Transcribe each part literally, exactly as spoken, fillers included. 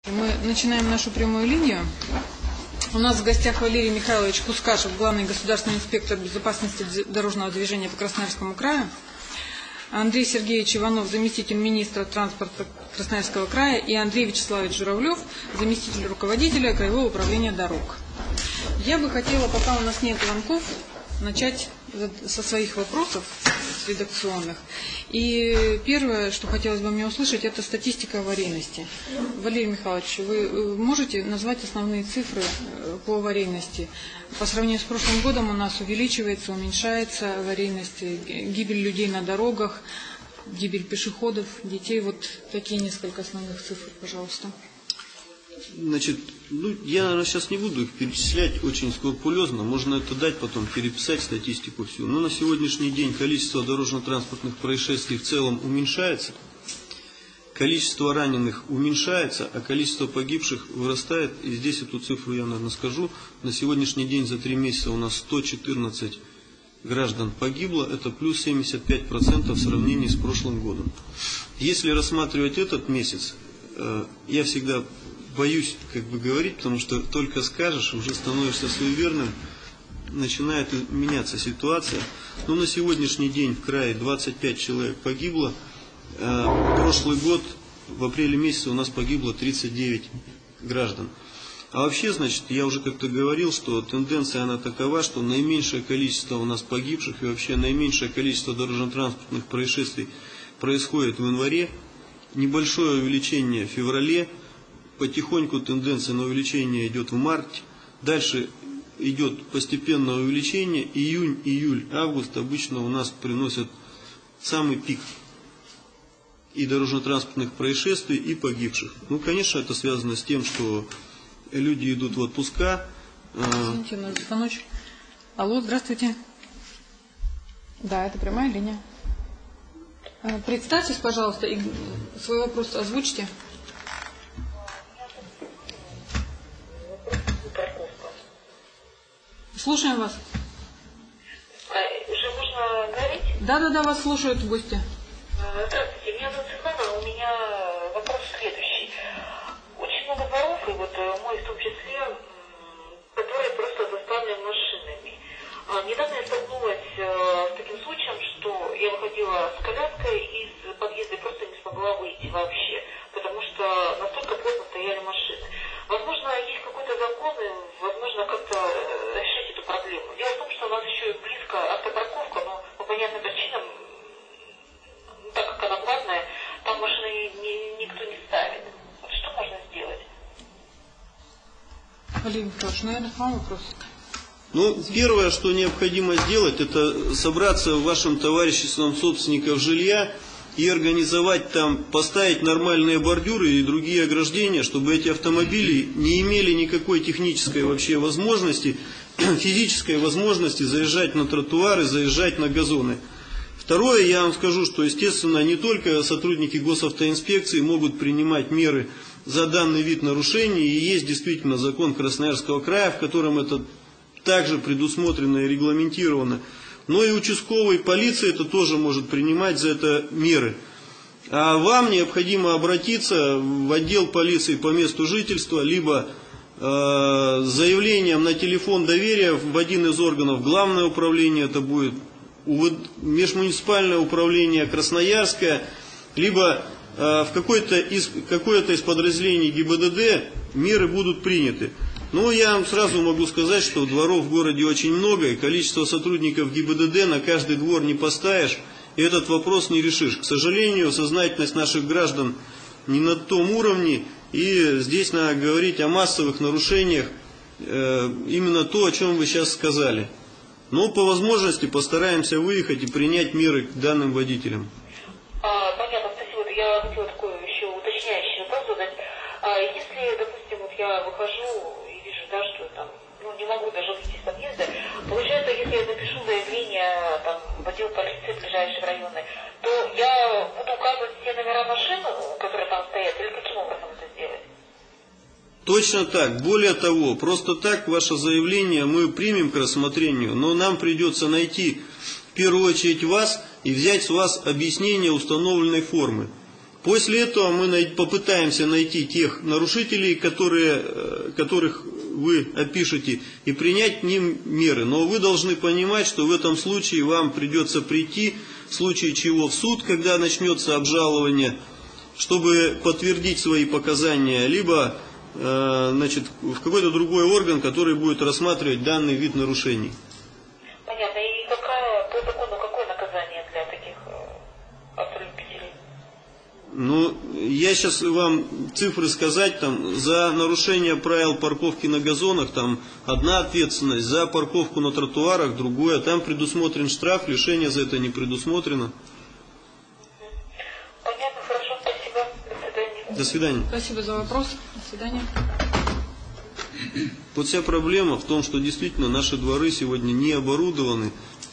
Мы начинаем нашу прямую линию. У нас в гостях Валерий Михайлович Кускашев, главный государственный инспектор безопасности дорожного движения по Красноярскому краю, Андрей Сергеевич Иванов, заместитель министра транспорта Красноярского края, и Андрей Вячеславович Журавлев, заместитель руководителя Краевого управления дорог. Я бы хотела, пока у нас нет звонков, начать со своих вопросов редакционных. И первое, что хотелось бы мне услышать, это статистика аварийности. Валерий Михайлович, вы можете назвать основные цифры по аварийности? По сравнению с прошлым годом у нас увеличивается, уменьшается аварийность, гибель людей на дорогах, гибель пешеходов, детей. Вот такие несколько основных цифр, пожалуйста. Значит, ну, я, наверное, сейчас не буду их перечислять очень скрупулезно. Можно это дать, потом переписать статистику всю. Но на сегодняшний день количество дорожно-транспортных происшествий в целом уменьшается. Количество раненых уменьшается, а количество погибших вырастает. И здесь эту цифру я, наверное, скажу. На сегодняшний день за три месяца у нас сто четырнадцать граждан погибло. Это плюс семьдесят пять процентов в сравнении с прошлым годом. Если рассматривать этот месяц, я всегда боюсь как бы говорить, потому что только скажешь, уже становишься суеверным, начинает меняться ситуация. Но на сегодняшний день в крае двадцать пять человек погибло. Прошлый год, в апреле месяце, у нас погибло тридцать девять граждан. А вообще, значит, я уже как-то говорил, что тенденция она такова, что наименьшее количество у нас погибших и вообще наименьшее количество дорожно-транспортных происшествий происходит в январе, небольшое увеличение в феврале, потихоньку тенденция на увеличение идет в марте, дальше идет постепенное увеличение, июнь, июль, август обычно у нас приносят самый пик и дорожно-транспортных происшествий, и погибших. Ну, конечно, это связано с тем, что люди идут в отпуска. Извините, у нас звоночек. Алло, здравствуйте. Да, это прямая линия. Представьтесь, пожалуйста, и свой вопрос озвучьте. Слушаем вас. Уже можно говорить? Да, да, да, вас слушают гости. Здравствуйте, меня зовут Светлана, у меня вопрос следующий. Очень много дворов, и вот мой в том числе, которые просто заставлены машинами. Недавно я столкнулась с таким случаем, что я выходила с коляской из подъезда и просто не смогла выйти вообще, потому что настолько плотно стояли машины. Возможно, есть какой-то закон, и возможно как-то решить эту проблему. Дело в том, что у нас еще и близко автопарковка, но по понятным причинам, так как она платная, там машины ни, никто не ставит. Вот что можно сделать? Валерий Михайлович, наверное, к вам вопрос. Ну, первое, что необходимо сделать, это собраться в вашем товариществом собственников жилья и организовать там, поставить нормальные бордюры и другие ограждения, чтобы эти автомобили не имели никакой технической вообще возможности, физической возможности заезжать на тротуары, заезжать на газоны. Второе, я вам скажу, что, естественно, не только сотрудники госавтоинспекции могут принимать меры за данный вид нарушений, и есть действительно закон Красноярского края, в котором это также предусмотрено и регламентировано. Но и участковой полиции это тоже может принимать за это меры. А вам необходимо обратиться в отдел полиции по месту жительства, либо э, с заявлением на телефон доверия в один из органов Главное управление, это будет межмуниципальное управление Красноярское, либо э, в какое-то из, какое-то из подразделений ГИБДД меры будут приняты. Но я вам сразу могу сказать, что дворов в городе очень много, и количество сотрудников ГИБДД на каждый двор не поставишь, и этот вопрос не решишь. К сожалению, сознательность наших граждан не на том уровне, и здесь надо говорить о массовых нарушениях, э, именно то, о чем вы сейчас сказали. Но по возможности постараемся выехать и принять меры к данным водителям. А, понятно, спасибо. Я хотела такой еще уточняющий вопрос задать. А если, допустим, вот я выхожу и вижу, да, что там, ну, не могу даже выйти из подъезда, получается, если я напишу заявление там, в отдел полиции ближайшей районной, то я буду указывать все номера машин, которые там стоят, или каким образом это сделать? Точно так. Более того, просто так ваше заявление мы примем к рассмотрению, но нам придется найти в первую очередь вас и взять с вас объяснение установленной формы. После этого мы най- попытаемся найти тех нарушителей, которые, э, которых вы опишете, и принять к ним меры. Но вы должны понимать, что в этом случае вам придется прийти, в случае чего в суд, когда начнется обжалование, чтобы подтвердить свои показания, либо э, значит, в какой-то другой орган, который будет рассматривать данный вид нарушений. Понятно. И какая, по закону, какое наказание для таких э, автолюбителей? Ну, я сейчас вам цифры сказать, там, за нарушение правил парковки на газонах, там, одна ответственность, за парковку на тротуарах, другое, там предусмотрен штраф, лишение за это не предусмотрено. Понятно, хорошо, спасибо, до свидания. До свидания. Спасибо за вопрос. До свидания. Вот вся проблема в том, что действительно наши дворы сегодня не оборудованы.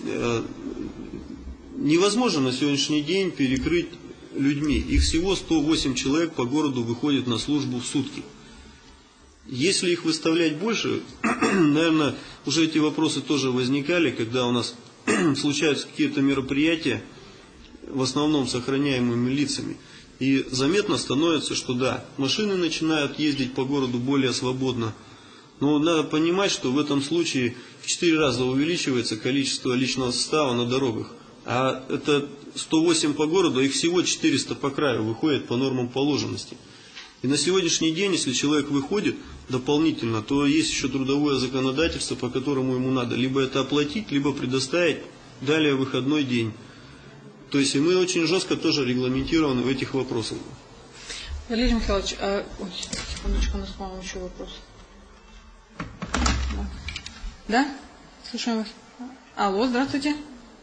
Невозможно на сегодняшний день перекрыть людьми. Их всего сто восемь человек по городу выходит на службу в сутки. Если их выставлять больше, наверное, уже эти вопросы тоже возникали, когда у нас случаются какие-то мероприятия, в основном с охраняемыми лицами. И заметно становится, что да, машины начинают ездить по городу более свободно. Но надо понимать, что в этом случае в четыре раза увеличивается количество личного состава на дорогах. А это сто восемь по городу, их всего четыреста по краю выходит по нормам положенности. И на сегодняшний день, если человек выходит дополнительно, то есть еще трудовое законодательство, по которому ему надо либо это оплатить, либо предоставить далее выходной день. То есть и мы очень жестко тоже регламентированы в этих вопросах. Валерий Михайлович, а... Ой, секундочку, у нас, по-моему, еще вопрос. Да? Да? Слушаем вас. Алло, здравствуйте.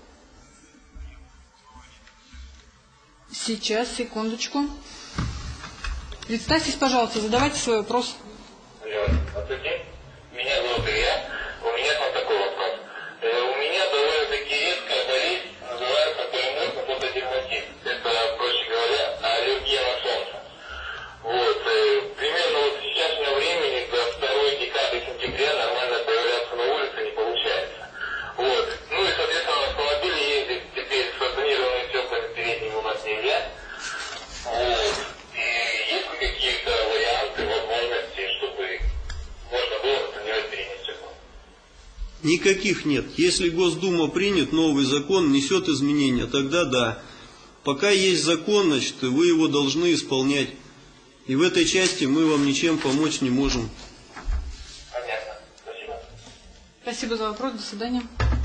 Сейчас, секундочку. Представьтесь, пожалуйста, задавайте свой вопрос. Алло, здравствуйте. Меня зовут Илья. У меня там такой вопрос. Э, у меня довольно-таки редкая болезнь, называется полиморфный фотодерматит. Это, проще говоря, аллергия на солнце. Вот. Э, примерно вот в сейчасшнем времени до второй декады сентября нормально появляться на улице не получается. Вот. Ну и, соответственно, автомобили ездят теперь с тонированными стеклами передними у нас нельзя. Вот. И есть ли какие-то варианты, возможности, чтобы можно было, например, перенести стекло? Никаких нет. Если Госдума примет новый закон, несет изменения, тогда да. Пока есть закон, значит, вы его должны исполнять. И в этой части мы вам ничем помочь не можем. Понятно. Спасибо. Спасибо за вопрос. До свидания.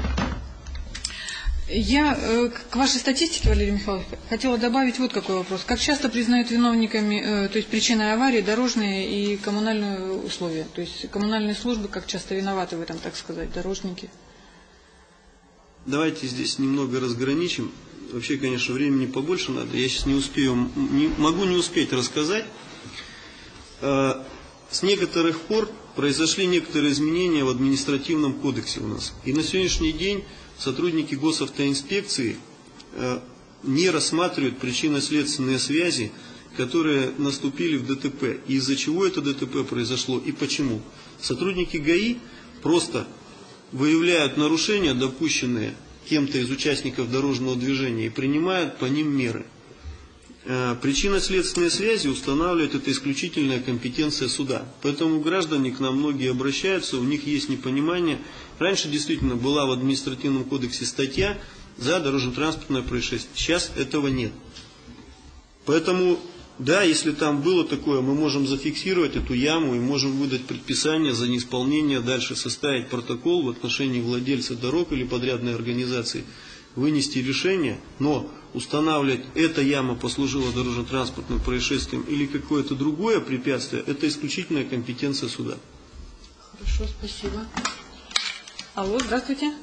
Я э, к вашей статистике, Валерий Михайлович, хотела добавить вот какой вопрос. Как часто признают виновниками, э, то есть причиной аварии, дорожные и коммунальные условия? То есть коммунальные службы как часто виноваты в этом, так сказать, дорожники? Давайте здесь немного разграничим. Вообще, конечно, времени побольше надо. Я сейчас не успею, не, могу не успеть рассказать. Э, с некоторых пор произошли некоторые изменения в административном кодексе у нас. И на сегодняшний день сотрудники госавтоинспекции э, не рассматривают причинно-следственные связи, которые наступили в ДТП. И из-за чего это ДТП произошло и почему. Сотрудники ГАИ просто выявляют нарушения, допущенные кем-то из участников дорожного движения, и принимают по ним меры. Э, причинно-следственные связи устанавливает это исключительная компетенция суда. Поэтому граждане к нам многие обращаются, у них есть непонимание. Раньше действительно была в административном кодексе статья за дорожно-транспортное происшествие. Сейчас этого нет. Поэтому, да, если там было такое, мы можем зафиксировать эту яму и можем выдать предписание за неисполнение, дальше составить протокол в отношении владельца дорог или подрядной организации, вынести решение, но устанавливать, эта яма послужила дорожно-транспортным происшествием или какое-то другое препятствие, это исключительная компетенция суда. Хорошо, спасибо. Алло, здравствуйте.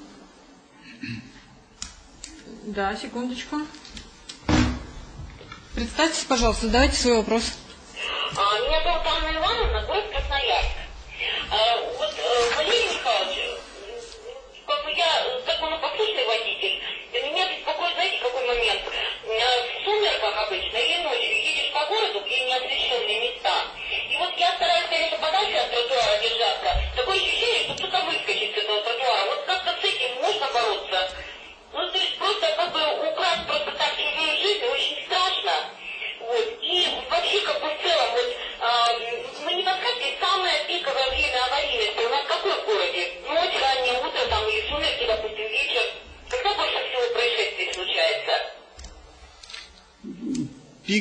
Да, секундочку. Представьтесь, пожалуйста, задавайте свой вопрос. А, меня зовут Анна Ивановна, город Красноярск. А, вот, э, Валерий Михайлович, как бы я законопослушный водитель, и меня беспокоит, знаете, какой момент? В сумерках обычно или ночью едешь по городу, где неосвещенные места, и вот я стараюсь, конечно, подальше от тротуара держаться. Такое ощущение, что кто-то выскочит с этого тротуара. Вот как-то с этим можно бороться? Ну, то есть просто как бы украсть просто так чужую жизнь очень страшно. Вот.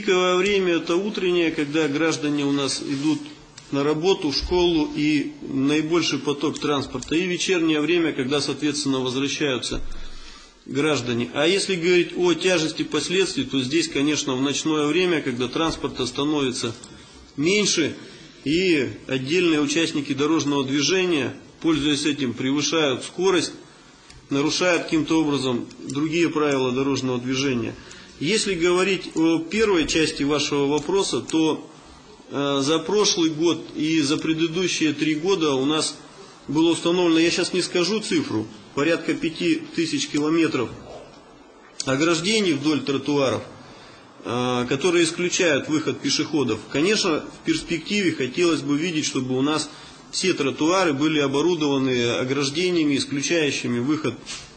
пиковое время это утреннее, когда граждане у нас идут на работу, в школу и наибольший поток транспорта. И вечернее время, когда, соответственно, возвращаются граждане. А если говорить о тяжести последствий, то здесь, конечно, в ночное время, когда транспорта становится меньше, и отдельные участники дорожного движения, пользуясь этим, превышают скорость, нарушают каким-то образом другие правила дорожного движения. Если говорить о первой части вашего вопроса, то э, за прошлый год и за предыдущие три года у нас было установлено, я сейчас не скажу цифру, порядка пяти тысяч километров ограждений вдоль тротуаров, э, которые исключают выход пешеходов. Конечно, в перспективе хотелось бы видеть, чтобы у нас все тротуары были оборудованы ограждениями, исключающими выход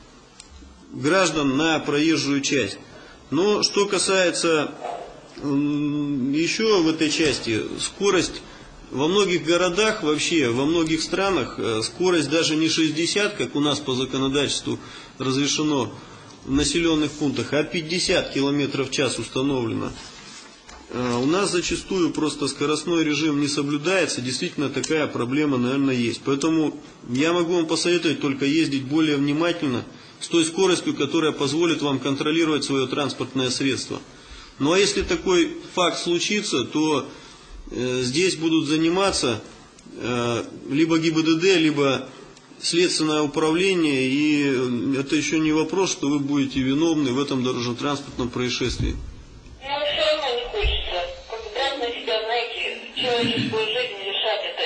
граждан на проезжую часть. Но что касается еще в этой части, скорость во многих городах, вообще во многих странах, скорость даже не шестьдесят, как у нас по законодательству разрешено в населенных пунктах, а пятьдесят километров в час установлено. У нас зачастую просто скоростной режим не соблюдается, действительно такая проблема, наверное, есть. Поэтому я могу вам посоветовать только ездить более внимательно, с той скоростью, которая позволит вам контролировать свое транспортное средство. Ну а если такой факт случится, то э, здесь будут заниматься э, либо ГИБДД, либо следственное управление, и это еще не вопрос, что вы будете виновны в этом дорожно-транспортном происшествии. Но все равно не хочется. Как бы брать на себя, знаете, человеческую жизнь решать это.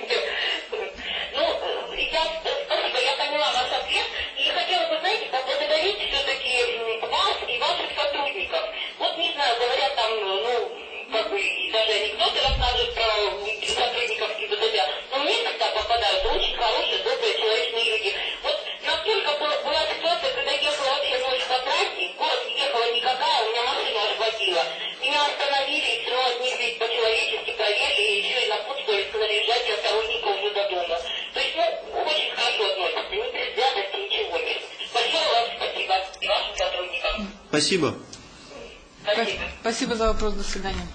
Ну, я, спасибо, я поняла ваш ответ. И хотела бы, знаете, поблагодарить все-таки вас и ваших сотрудников. Вот, не знаю, говорят там, ну, как бы, и даже анекдоты рассказывают про сотрудников ГИБДД, но мне всегда попадаются очень хорошие, добрые, человечные люди. Вот настолько была ситуация, когда ехала вообще ночь по трассе, в город ехала никакая, у меня машина аж водила. Меня остановили, и все равно отнесли по-человечески, проверили, и еще и напутствовали, сказали, езжайте от сторонника уже до дома. То есть, ну, очень хорошо относятся, ни предвзятости, ничего нет. Большое вам спасибо и вашим сотрудникам. Спасибо. Спасибо. Спасибо за вопрос. До свидания.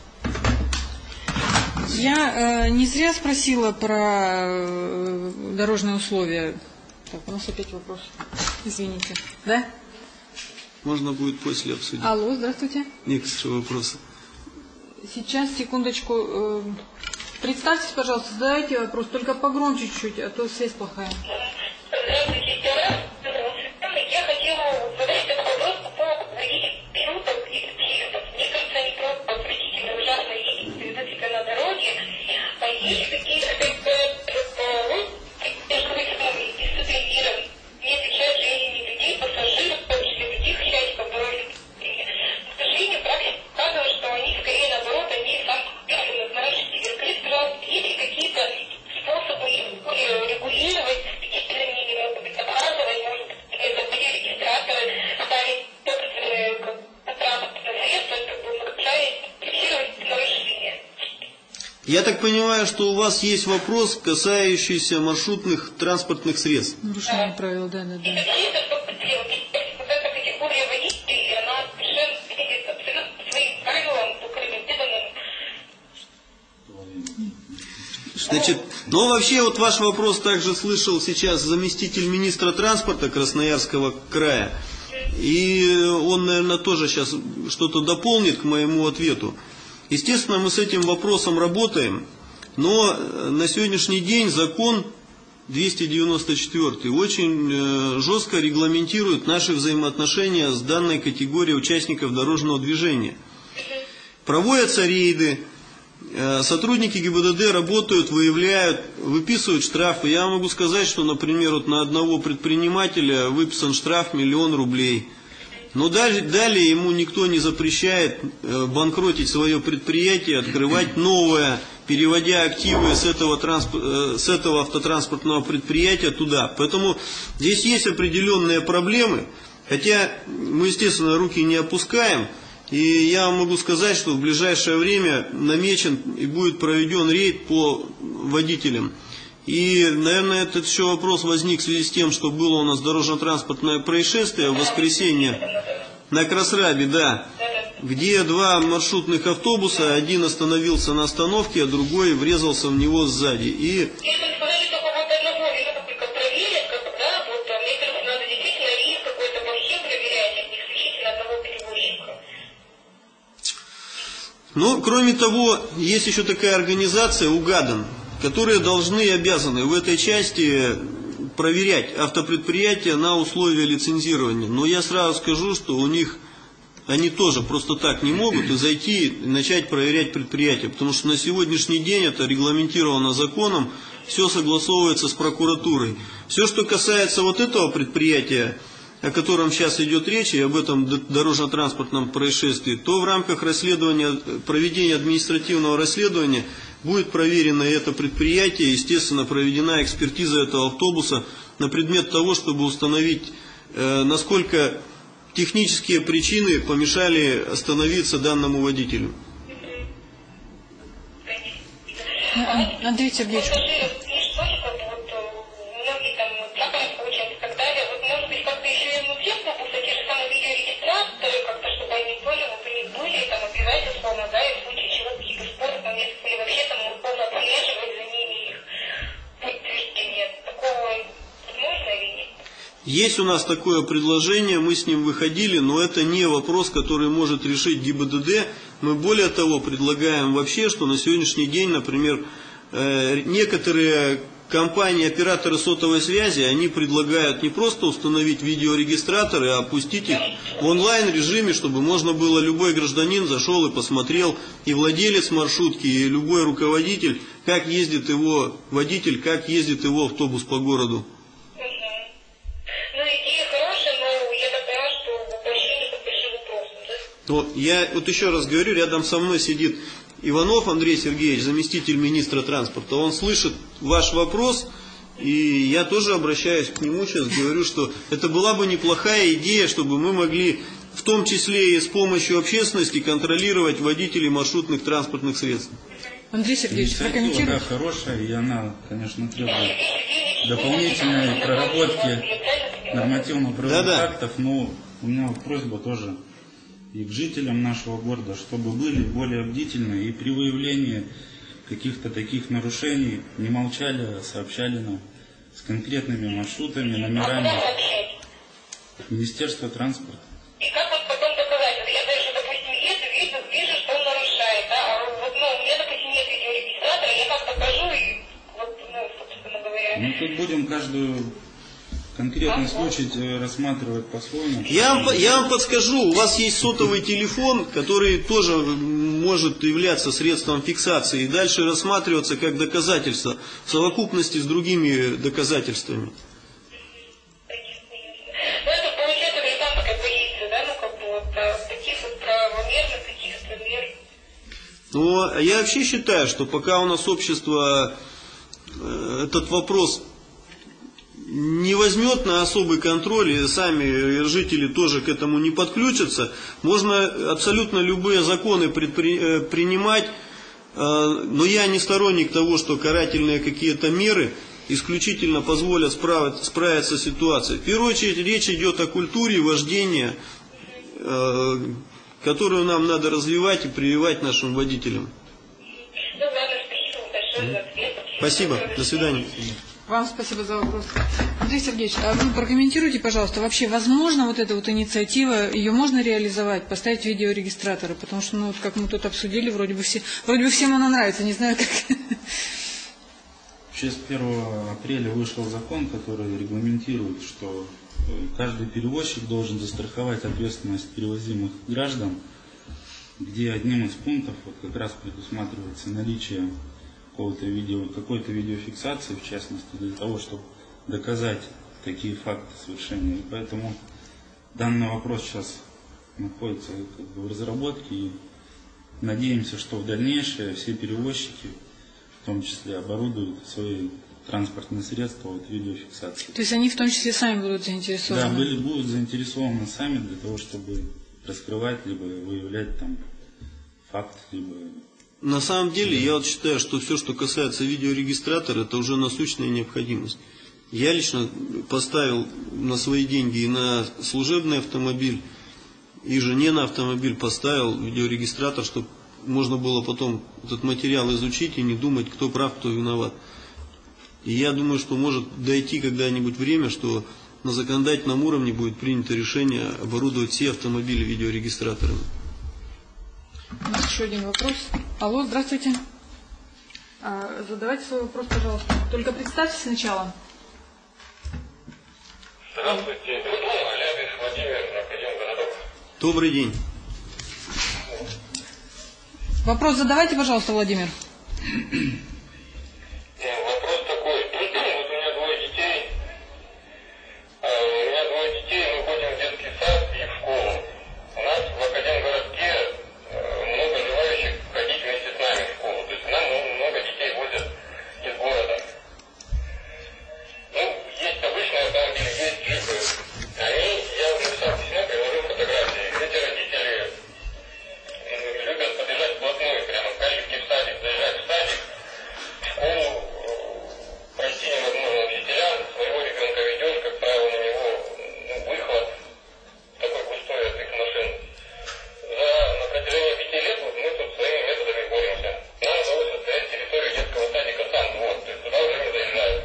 Я э, не зря спросила про э, дорожные условия. Так, у нас опять вопрос. Извините. Да? Можно будет после обсудить Алло, здравствуйте. некоторые вопросы. Сейчас, секундочку. Э, представьтесь, пожалуйста, задайте вопрос, только погромче чуть-чуть, а то связь плохая. Здравствуйте, еще раз. Я хотела задать этот вопрос по поводу периодов и периодов. Мне кажется, они просто отвратительно ужасно ездят периодически на дороге. А есть какие-то дисциплинированы, не отвечают жизни людей, пассажиров, в том числе других участников дороги. К сожалению, практика показывает, что они скорее наоборот, они сам первые нарушители. Скажите, пожалуйста, есть ли какие-то способы регулировать, какие-то образовать, может быть, были регистраторы, ставить транспортное средство, чтобы фиксировать нарушения? Я так понимаю, что у вас есть вопрос, касающийся маршрутных транспортных средств. Нарушение правил, да, да, да. Это что потребует? Вот эта категория водителей, она совершенно следует абсолютно своим правилам, регламентированным. Значит, ну вообще вот ваш вопрос также слышал сейчас заместитель министра транспорта Красноярского края. И он, наверное, тоже сейчас что-то дополнит к моему ответу. Естественно, мы с этим вопросом работаем, но на сегодняшний день закон двести девяносто четыре очень жестко регламентирует наши взаимоотношения с данной категорией участников дорожного движения. Проводятся рейды, сотрудники ГИБДД работают, выявляют, выписывают штрафы. Я могу сказать, что, например, вот на одного предпринимателя выписан штраф миллион рублей. Но далее, далее ему никто не запрещает банкротить свое предприятие, открывать новое, переводя активы с этого, трансп... с этого автотранспортного предприятия туда. Поэтому здесь есть определенные проблемы, хотя мы, естественно, руки не опускаем. И я вам могу сказать, что в ближайшее время намечен и будет проведен рейд по водителям. И, наверное, этот еще вопрос возник в связи с тем, что было у нас дорожно-транспортное происшествие в воскресенье на Красрабе, да. где два маршрутных автобуса, один остановился на остановке, а другой врезался в него сзади. И Если сказали только вот одного, это только проверят, как, да, вот, а мне кажется, надо действительно риск какой-то по всем проверять, а не исключительно одного перевозчика. Ну, кроме того, есть еще такая организация «Угадан», которые должны и обязаны в этой части проверять автопредприятия на условия лицензирования. Но я сразу скажу, что у них они тоже просто так не могут и зайти и начать проверять предприятия, потому что на сегодняшний день это регламентировано законом, все согласовывается с прокуратурой. Все, что касается вот этого предприятия, о котором сейчас идет речь, и об этом дорожно-транспортном происшествии, то в рамках расследования, проведения административного расследования будет проверено это предприятие, естественно, проведена экспертиза этого автобуса на предмет того, чтобы установить, э, насколько технические причины помешали остановиться данному водителю. Андрей Сергеевич. Есть у нас такое предложение, мы с ним выходили, но это не вопрос, который может решить ГИБДД. Мы более того предлагаем вообще, что на сегодняшний день, например, некоторые компании, операторы сотовой связи, они предлагают не просто установить видеорегистраторы, а опустить их в онлайн режиме, чтобы можно было, любой гражданин зашел и посмотрел, и владелец маршрутки, и любой руководитель, как ездит его водитель, как ездит его автобус по городу. Вот, я вот еще раз говорю, рядом со мной сидит Иванов Андрей Сергеевич, заместитель министра транспорта. Он слышит ваш вопрос, и я тоже обращаюсь к нему сейчас, говорю, что это была бы неплохая идея, чтобы мы могли, в том числе и с помощью общественности, контролировать водителей маршрутных транспортных средств. Андрей Сергеевич, прокомментируйте. Да, хорошая, и она, конечно, требует дополнительной проработки нормативно-правовых Да-да. актов, но у меня вот просьба тоже и к жителям нашего города, чтобы были более бдительны и при выявлении каких-то таких нарушений не молчали, а сообщали нам с конкретными маршрутами, номерами. Министерство транспорта. И как вот потом доказать? Вот я даже, допустим, еду, вижу, вижу, что он нарушает, да, а вот, ну, у меня, допустим, нет видеорегистратора, я как докажу, и вот, ну, собственно говоря. Мы тут будем каждую конкретный случай рассматривать по-своему. Я вам, я вам подскажу, у вас есть сотовый телефон, который тоже может являться средством фиксации и дальше рассматриваться как доказательство в совокупности с другими доказательствами. Ну, это получается гражданская позиция, да, ну, как бы вот таких вот правомерных, каких-то мер. Но я вообще считаю, что пока у нас общество э, этот вопрос не возьмет на особый контроль, и сами жители тоже к этому не подключатся, можно абсолютно любые законы предпри, э, принимать, э, но я не сторонник того, что карательные какие-то меры исключительно позволят справить, справиться с ситуацией. В первую очередь речь идет о культуре вождения, э, которую нам надо развивать и прививать нашим водителям. Ну, ладно, спасибо большое за ответ. Спасибо, до свидания. Вам спасибо за вопрос. Андрей Сергеевич, а вы прокомментируйте, пожалуйста, вообще возможно вот эта вот инициатива, ее можно реализовать, поставить видеорегистраторы? Потому что, ну, вот как мы тут обсудили, вроде бы, все, вроде бы всем она нравится, не знаю как. Вообще с первого апреля вышел закон, который регламентирует, что каждый перевозчик должен застраховать ответственность перевозимых граждан, где одним из пунктов вот как раз предусматривается наличие какого-то видео, какой-то видеофиксации, в частности, для того, чтобы доказать такие факты совершения. И поэтому данный вопрос сейчас находится как бы в разработке, и надеемся, что в дальнейшем все перевозчики, в том числе, оборудуют свои транспортные средства вот видеофиксацией. То есть они в том числе сами будут заинтересованы? Да, были, будут заинтересованы сами для того, чтобы раскрывать, либо выявлять там факт, либо... На самом деле, я вот считаю, что все, что касается видеорегистратора, это уже насущная необходимость. Я лично поставил на свои деньги и на служебный автомобиль и жене на автомобиль поставил видеорегистратор, чтобы можно было потом этот материал изучить и не думать, кто прав, кто виноват. И я думаю, что может дойти когда-нибудь время, что на законодательном уровне будет принято решение оборудовать все автомобили видеорегистраторами. У нас еще один вопрос. Алло, здравствуйте. А, задавайте свой вопрос, пожалуйста. Только представьте сначала. Здравствуйте, Леонид Владимир, Академгородок. Добрый день. Вопрос задавайте, пожалуйста, Владимир. Вопрос такой. Вот у меня двое детей. А, У меня двое детей, мы ходим в детский сад и в школу. У нас в Академгородке э, много желающих ходить вместе с нами в школу. То есть нам много детей возят из города. Ну, есть обычные автомобили, есть джипы. Они, я написал письмо, приложил фотографии. Эти родители м, любят подъезжать вплотную, прямо в калитке в садик, заезжать в садик, в школу, э, пройти невозможно учителям, своего ребенка ведешь, как правило, на него ну, выход такой густой от их машин. За, на протяжении пяти лет вот мы тут своими методами боремся. Нам удалось отстоять территорию детского садика сам двор, то есть туда уже не заезжают.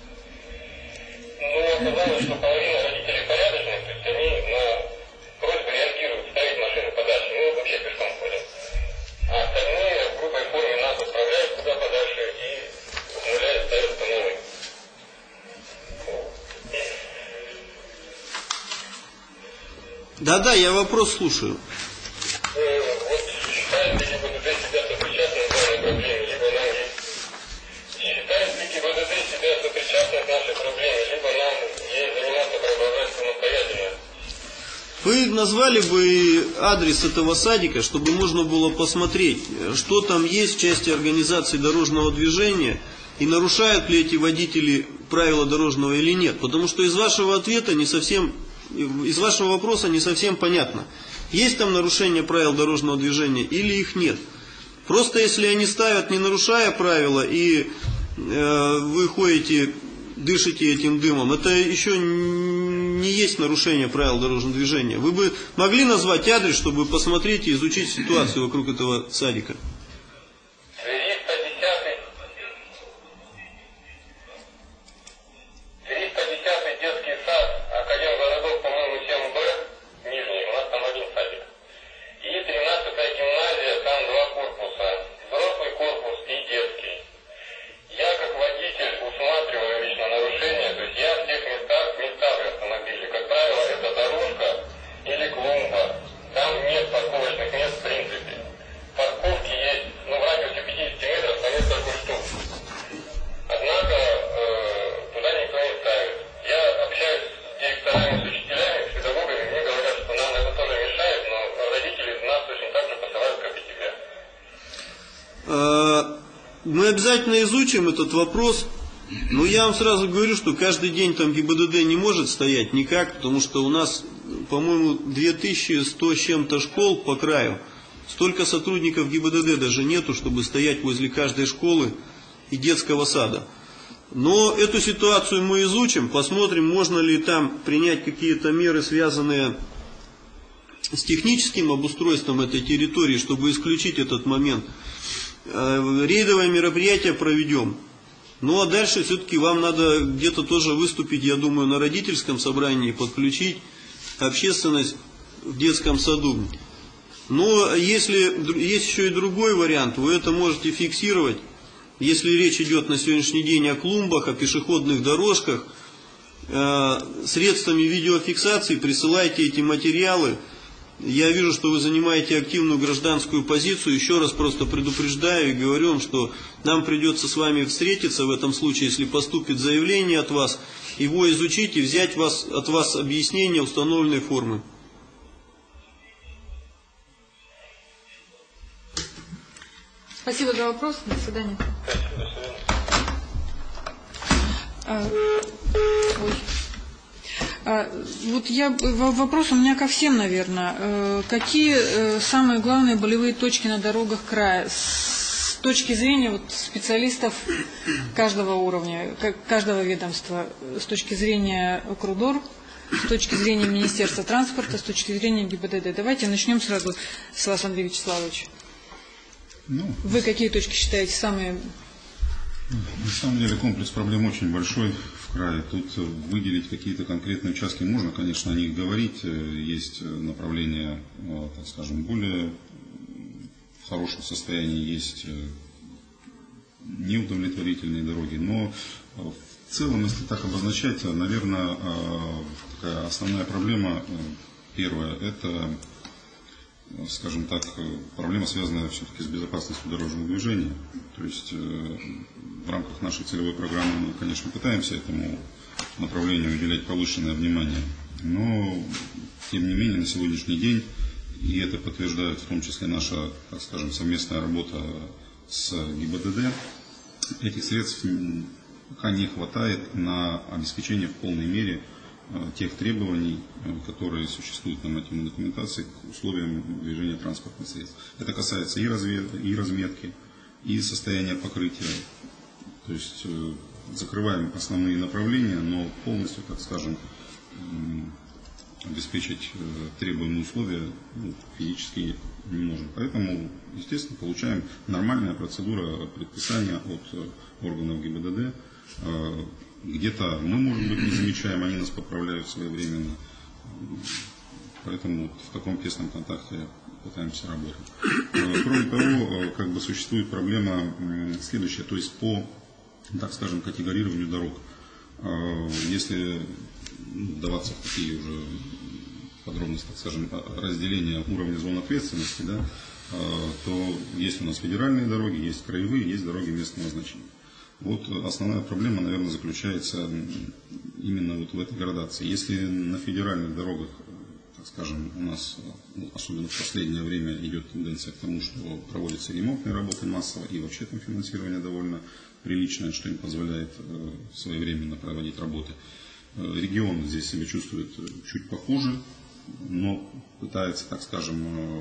Но оказалось, что половина родителей порядочных, то есть они на просьбы реагируют ставить машины подальше, мы вообще пешком ходим. А остальные в грубой форме нас отправляют куда подальше и с нуля ставят по новой. Да-да, я вопрос слушаю. Э, Вот считает ли ГИБДД себя сопричастным к данной проблеме, либо нам есть... Считает ли ГИБДД себя сопричастным к нашей проблеме, либо нам ей заниматься продолжать самостоятельно? Вы назвали бы адрес этого садика, чтобы можно было посмотреть, что там есть в части организации дорожного движения и нарушают ли эти водители правила дорожного или нет. Потому что из вашего ответа не совсем, из вашего вопроса не совсем понятно, есть там нарушение правил дорожного движения или их нет. Просто если они ставят, не нарушая правила, и э, вы ходите, дышите этим дымом, это еще не есть нарушение правил дорожного движения. Вы бы могли назвать адрес, чтобы посмотреть и изучить ситуацию вокруг этого садика? триста десятый триста десятый детский сад, Академгородок, по-моему, семь Б, нижний, у нас там один садик. И тринадцатая гимназия, там два корпуса, взрослый корпус и детский. Я как водитель усматриваю лично нарушения, то есть я в тех местах, местах автомобиля, как правило, это дорожка или клумба. Там нет парковочных мест в принципе. Парковки есть, ну, в радиусе пятидесяти метров на несколько штук. Однако э, туда никто не ставит. Я общаюсь с директорами, с учителями, с педагогами, мне говорят, что нам это тоже мешает, но родители нас точно так же посылают, как и тебя. Мы обязательно изучим этот вопрос, но я вам сразу говорю, что каждый день там ГИБДД не может стоять никак, потому что у нас, по-моему, две тысячи сто с чем-то школ по краю. Столько сотрудников ГИБДД даже нету, чтобы стоять возле каждой школы и детского сада. Но эту ситуацию мы изучим, посмотрим, можно ли там принять какие-то меры, связанные с техническим обустройством этой территории, чтобы исключить этот момент. Рейдовое мероприятие проведем. Ну а дальше все-таки вам надо где-то тоже выступить, я думаю, на родительском собрании, подключить общественность в детском саду. Но если есть еще и другой вариант, вы это можете фиксировать. Если речь идет на сегодняшний день о клумбах, о пешеходных дорожках, э, средствами видеофиксации присылайте эти материалы. Я вижу, что вы занимаете активную гражданскую позицию. Еще раз просто предупреждаю и говорю вам, что нам придется с вами встретиться в этом случае, если поступит заявление от вас, его изучить и взять вас, от вас объяснение установленной формы. Спасибо за вопрос. До свидания. А, ой. А, вот я, вопрос у меня ко всем, наверное. Какие самые главные болевые точки на дорогах края с точки зрения вот, специалистов каждого уровня, каждого ведомства, с точки зрения Крудор, с точки зрения Министерства транспорта, с точки зрения ГИБДД. Давайте начнем сразу с вас, Андрей Вячеславович. Ну, Вы какие точки считаете самые... на самом деле комплекс проблем очень большой в крае. Тут выделить какие-то конкретные участки можно, конечно, о них говорить. Есть направления, так скажем, более в хорошем состоянии, есть неудовлетворительные дороги. Но в целом, если так обозначать, наверное, такая основная проблема, первая, это, скажем так, проблема, связанная все-таки с безопасностью дорожного движения. То есть в рамках нашей целевой программы мы, конечно, пытаемся этому направлению уделять повышенное внимание, но, тем не менее, на сегодняшний день, и это подтверждает в том числе наша, так скажем, совместная работа с ГИБДД, этих средств пока не хватает на обеспечение в полной мере тех требований, которые существуют на нормативной документации к условиям движения транспортных средств. Это касается и, разведки, и разметки, и состояния покрытия. То есть закрываем основные направления, но полностью, так скажем, обеспечить требуемые условия ну, физически не можем. Поэтому, естественно, получаем нормальная процедура предписания от органов ГИБДД. Где-то мы, может быть, не замечаем, они нас поправляют своевременно. Поэтому в таком тесном контакте пытаемся работать. Кроме того, как бы существует проблема следующая, то есть по, так скажем, категорированию дорог. Если вдаваться в такие уже подробности, так скажем, разделения уровня зон ответственности, да, то есть у нас федеральные дороги, есть краевые, есть дороги местного значения. Вот основная проблема, наверное, заключается именно вот в этой градации. Если на федеральных дорогах, так скажем, у нас, особенно в последнее время, идет тенденция к тому, что проводятся ремонтные работы массово, и вообще там финансирование довольно приличное, что им позволяет своевременно проводить работы. Регион здесь себя чувствует чуть похуже, но пытается, так скажем,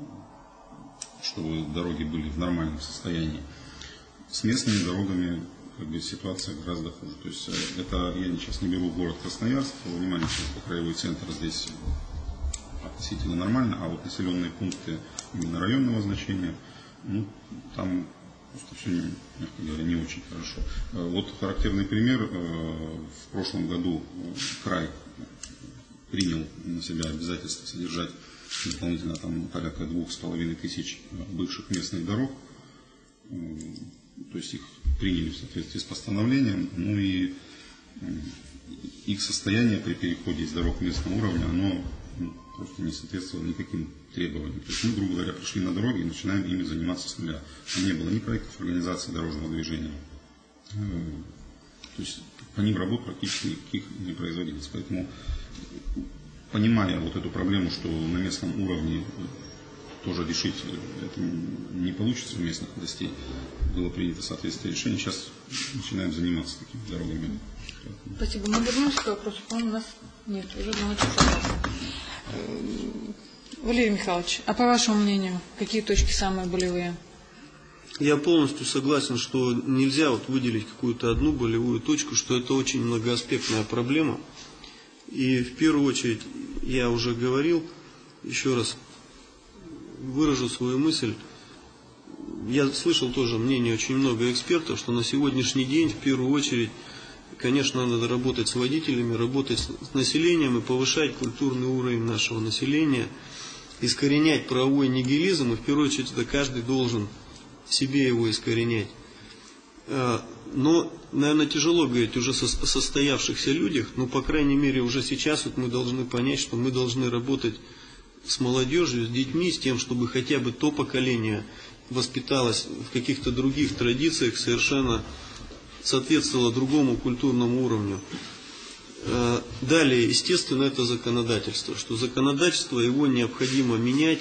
чтобы дороги были в нормальном состоянии. С местными дорогами как бы, ситуация гораздо хуже. То есть это я сейчас не беру город Красноярск, внимание, что краевой центр здесь относительно нормально, а вот населенные пункты именно районного значения, ну, там просто все, мягко говоря, не очень хорошо. Вот характерный пример. В прошлом году край принял на себя обязательство содержать дополнительно там порядка двух с половиной тысяч бывших местных дорог. То есть их приняли в соответствии с постановлением, ну и их состояние при переходе из дорог местного уровня, оно ну, просто не соответствовало никаким требованиям. То есть мы, грубо говоря, пришли на дороги и начинаем ими заниматься с нуля. Не было ни проектов организации дорожного движения. То есть по ним работ практически никаких не производилось. Поэтому, понимая вот эту проблему, что на местном уровне тоже решить это не получится у местных властей, было принято соответствующее решение. Сейчас начинаем заниматься такими дорогами. Спасибо. Мы вернемся к вопросу. По-моему, у нас нет, уже два часа. Валерий Михайлович, а по вашему мнению, какие точки самые болевые? Я полностью согласен, что нельзя вот выделить какую-то одну болевую точку, что это очень многоаспектная проблема. И в первую очередь, я уже говорил, еще раз выражу свою мысль. Я слышал тоже мнение очень много экспертов, что на сегодняшний день в первую очередь, конечно, надо работать с водителями, работать с населением и повышать культурный уровень нашего населения, искоренять правовой нигилизм, и в первую очередь это каждый должен себе его искоренять. Но, наверное, тяжело говорить уже о состоявшихся людях, но, по крайней мере, уже сейчас вот мы должны понять, что мы должны работать с молодежью, с детьми, с тем, чтобы хотя бы то поколение воспиталось в каких-то других традициях, совершенно соответствовало другому культурному уровню. Далее, естественно, это законодательство, что законодательство, его необходимо менять,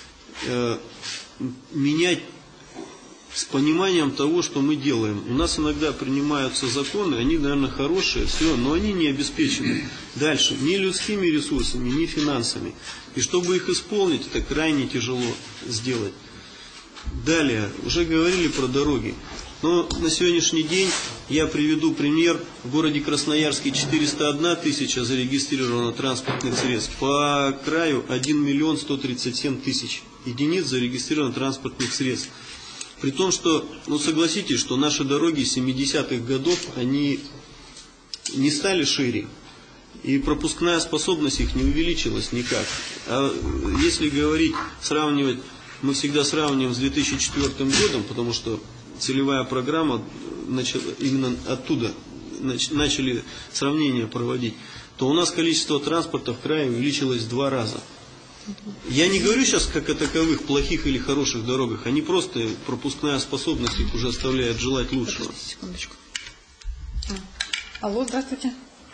менять с пониманием того, что мы делаем. У нас иногда принимаются законы, они, наверное, хорошие, все, но они не обеспечены дальше ни людскими ресурсами, ни финансами. И чтобы их исполнить, это крайне тяжело сделать. Далее, уже говорили про дороги. Но на сегодняшний день я приведу пример. В городе Красноярске четыреста одна тысяча зарегистрировано транспортных средств. По краю один миллион сто тридцать семь тысяч единиц зарегистрировано транспортных средств. При том, что, ну согласитесь, что наши дороги семидесятых годов, они не стали шире. И пропускная способность их не увеличилась никак. А если говорить, сравнивать, мы всегда сравниваем с две тысячи четвёртым годом, потому что целевая программа, именно оттуда начали сравнение проводить, то у нас количество транспорта в крае увеличилось в два раза. Я не говорю сейчас как о таковых плохих или хороших дорогах, они просто, пропускная способность их уже оставляет желать лучшего. Секундочку. Алло, здравствуйте.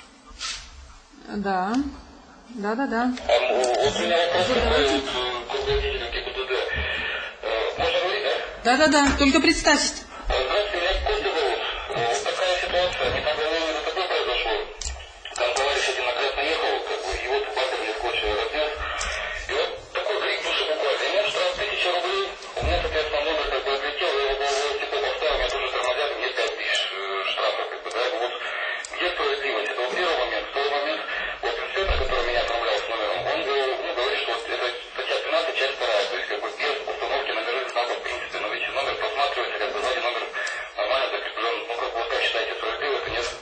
Да. Да, да, да. Вот у меня вопрос такой к руководителю ГИБДД. Можно говорить, да? Да, да, да. Только представьтесь. Здравствуйте, меня Костя зовут. Вот такая ситуация. Не так давно это такое произошло. Там товарищ один на красный ехал, как бы его тупак мне скотч разнес. И вот такой крик души буквально. Ему штраф тысяча рублей. У меня, соответственно, номер как бы отлетел, я его типа поставил, меня тоже тормозят, мне пять тысяч штрафа, как бы, да. Вот где справедливость? Это вот первый момент. Второй момент. Вот инспектор, который меня отправлял с номером, он ну, говорит, что вот это статья тринадцать, часть вторая. То есть, как бы, без установки номерных знаков, в принципе, но ведь номер просматривается, как бы, сзади номер нормально закреплен. Ну, как бы, вот как считаете, справедливо это, нет?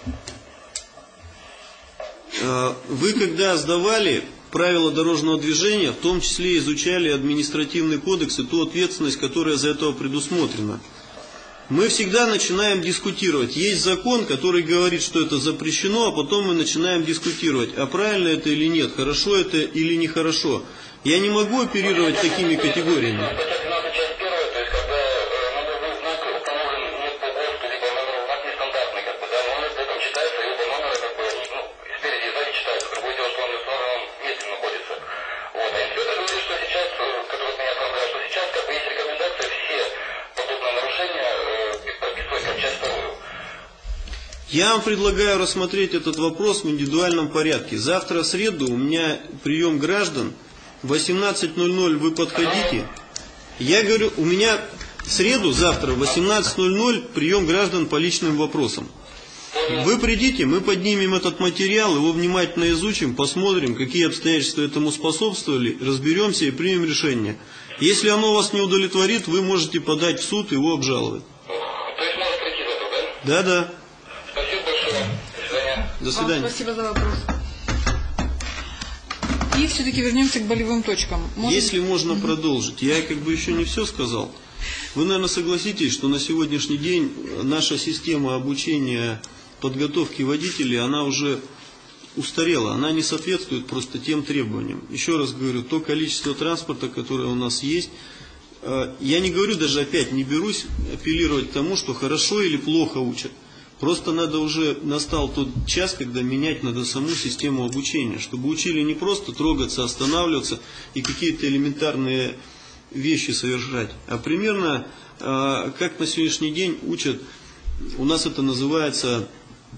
Вы когда сдавали правила дорожного движения, в том числе изучали административный кодекс и ту ответственность, которая за этого предусмотрена. Мы всегда начинаем дискутировать. Есть закон, который говорит, что это запрещено, а потом мы начинаем дискутировать, а правильно это или нет, хорошо это или нехорошо. Я не могу оперировать такими категориями. Статья тринадцать, часть первая, то есть, когда номерной знак установлен нет по ГОСТу, либо номерной знак нестандартный, как бы, да, номер при этом читается, либо номеры, как бы, ну, спереди и сзади читаются. Другое дело, что он в основном месте находится. Вот, а инспектор говорит, что сейчас, который меня отправляет, что сейчас, как бы, есть рекомендация все подобные нарушения прописывать как часть вторую. Я вам предлагаю рассмотреть этот вопрос в индивидуальном порядке. Завтра в среду у меня прием граждан. В восемнадцать ноль ноль вы подходите. Я говорю, у меня в среду, завтра в восемнадцать ноль ноль прием граждан по личным вопросам. Вы придите, мы поднимем этот материал, его внимательно изучим, посмотрим, какие обстоятельства этому способствовали, разберемся и примем решение. Если оно вас не удовлетворит, вы можете подать в суд и его обжаловать. То есть можно прийти завтра, да? Да, да. Спасибо большое. До свидания. До свидания. Вам спасибо за вопрос. И все-таки вернемся к болевым точкам. Может... Если можно угу. продолжить, я как бы еще не все сказал. Вы, наверное, согласитесь, что на сегодняшний день наша система обучения подготовки водителей, она уже устарела, она не соответствует просто тем требованиям. Еще раз говорю, то количество транспорта, которое у нас есть, я не говорю даже опять, не берусь апеллировать к тому, что хорошо или плохо учат. Просто надо уже, настал тот час, когда менять надо саму систему обучения, чтобы учили не просто трогаться, останавливаться и какие-то элементарные вещи совершать, а примерно как на сегодняшний день учат, у нас это называется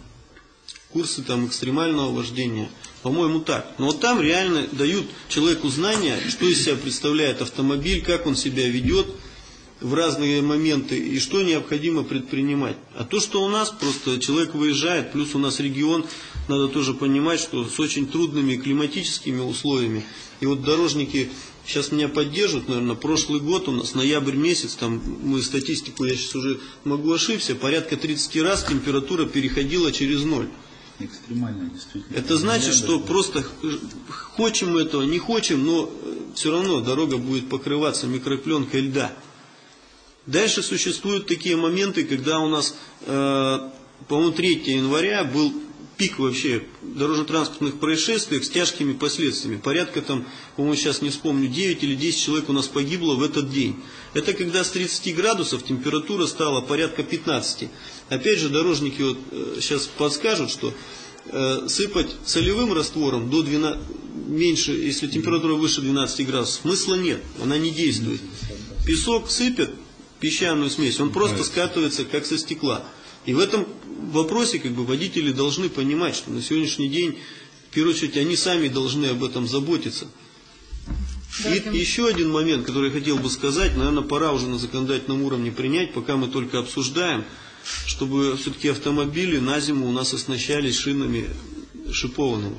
курсы там экстремального вождения, по-моему так. Но вот там реально дают человеку знания, что из себя представляет автомобиль, как он себя ведет в разные моменты и что необходимо предпринимать. А то, что у нас просто человек выезжает, плюс у нас регион, надо тоже понимать, что с очень трудными климатическими условиями. И вот дорожники сейчас меня поддержат, наверное, прошлый год у нас, ноябрь месяц, там мы статистику, я сейчас уже могу ошибся, порядка тридцать раз температура переходила через ноль. Экстремально, действительно. Это значит, что просто хочем мы этого, не хочем, но все равно дорога будет покрываться микропленкой льда. Дальше существуют такие моменты, когда у нас, э, по-моему, третьего января был пик вообще дорожно-транспортных происшествий с тяжкими последствиями. Порядка там, по-моему, сейчас не вспомню, девять или десять человек у нас погибло в этот день. Это когда с тридцати градусов температура стала порядка пятнадцати. Опять же, дорожники вот, э, сейчас подскажут, что э, сыпать солевым раствором до двенадцати, меньше, если температура выше двенадцати градусов, смысла нет, она не действует. Песок сыпят, песчаную смесь, он просто скатывается как со стекла. И в этом вопросе как бы водители должны понимать, что на сегодняшний день, в первую очередь, они сами должны об этом заботиться. Давайте. И еще один момент, который я хотел бы сказать, наверное, пора уже на законодательном уровне принять, пока мы только обсуждаем, чтобы все-таки автомобили на зиму у нас оснащались шинами шипованными.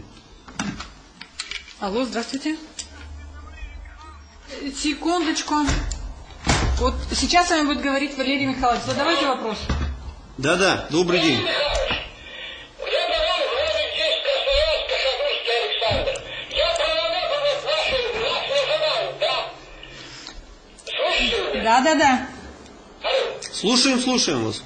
Алло, здравствуйте. Секундочку. Вот сейчас с вами будет говорить Валерий Михайлович. Задавайте вопрос. Да-да, добрый день. Да-да-да. Слушаем, слушаем вас.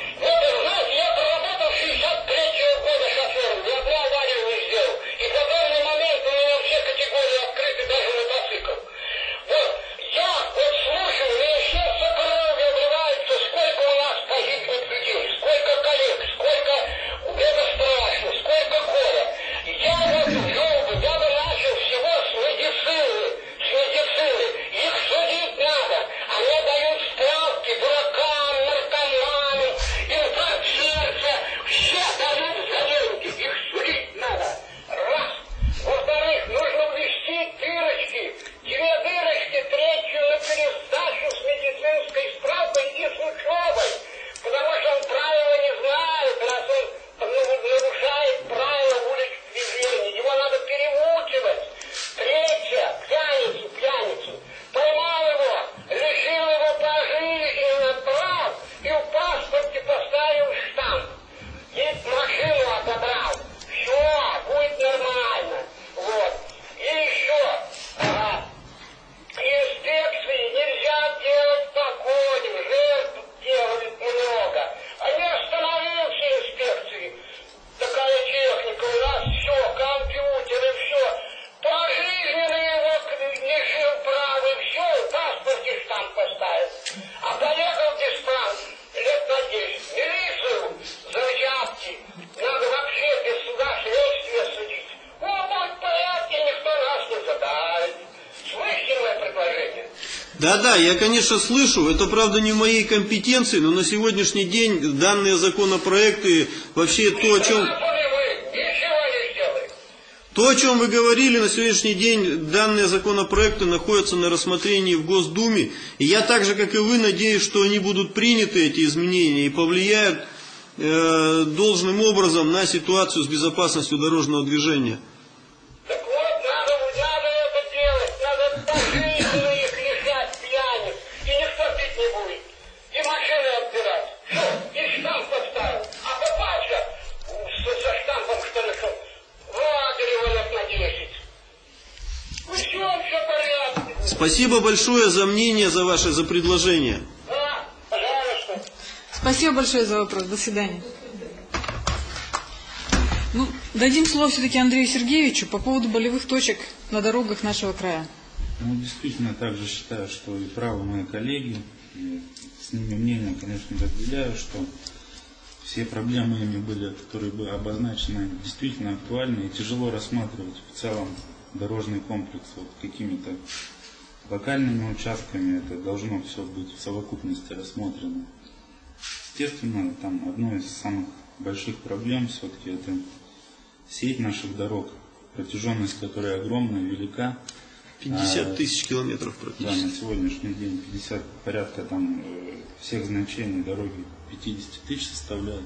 Да-да, я, конечно, слышу, это, правда, не в моей компетенции, но на сегодняшний день данные законопроекты, вообще то, о чем... То, о чем вы говорили, на сегодняшний день данные законопроекты находятся на рассмотрении в Госдуме. И я так же, как и вы, надеюсь, что они будут приняты, эти изменения, и повлияют э, должным образом на ситуацию с безопасностью дорожного движения. Так вот, надо, надо это делать, надо пожизненно их лишать пьяниц, и никто пить не будет, и машины отбирать. Все, и штамп поставил. А папаша со штампом, что ли, что Лагерева лет на десять. Ну все, все в порядке. Спасибо большое за мнение, за ваше, за предложение. Да, пожалуйста. Спасибо большое за вопрос. До свидания. Ну, дадим слово все-таки Андрею Сергеевичу по поводу болевых точек на дорогах нашего края. Ну, действительно, также считаю, что и правы мои коллеги, и с ними мнением, конечно, разделяю, что все проблемы ими были, которые были обозначены, действительно актуальны, и тяжело рассматривать в целом дорожный комплекс вот какими-то локальными участками. Это должно все быть в совокупности рассмотрено. Естественно, там одной из самых больших проблем все-таки это сеть наших дорог, протяженность которой огромная, велика. пятьдесят тысяч километров практически. Да, на сегодняшний день пятьдесят, порядка там всех значений дороги пятьдесят тысяч составляют.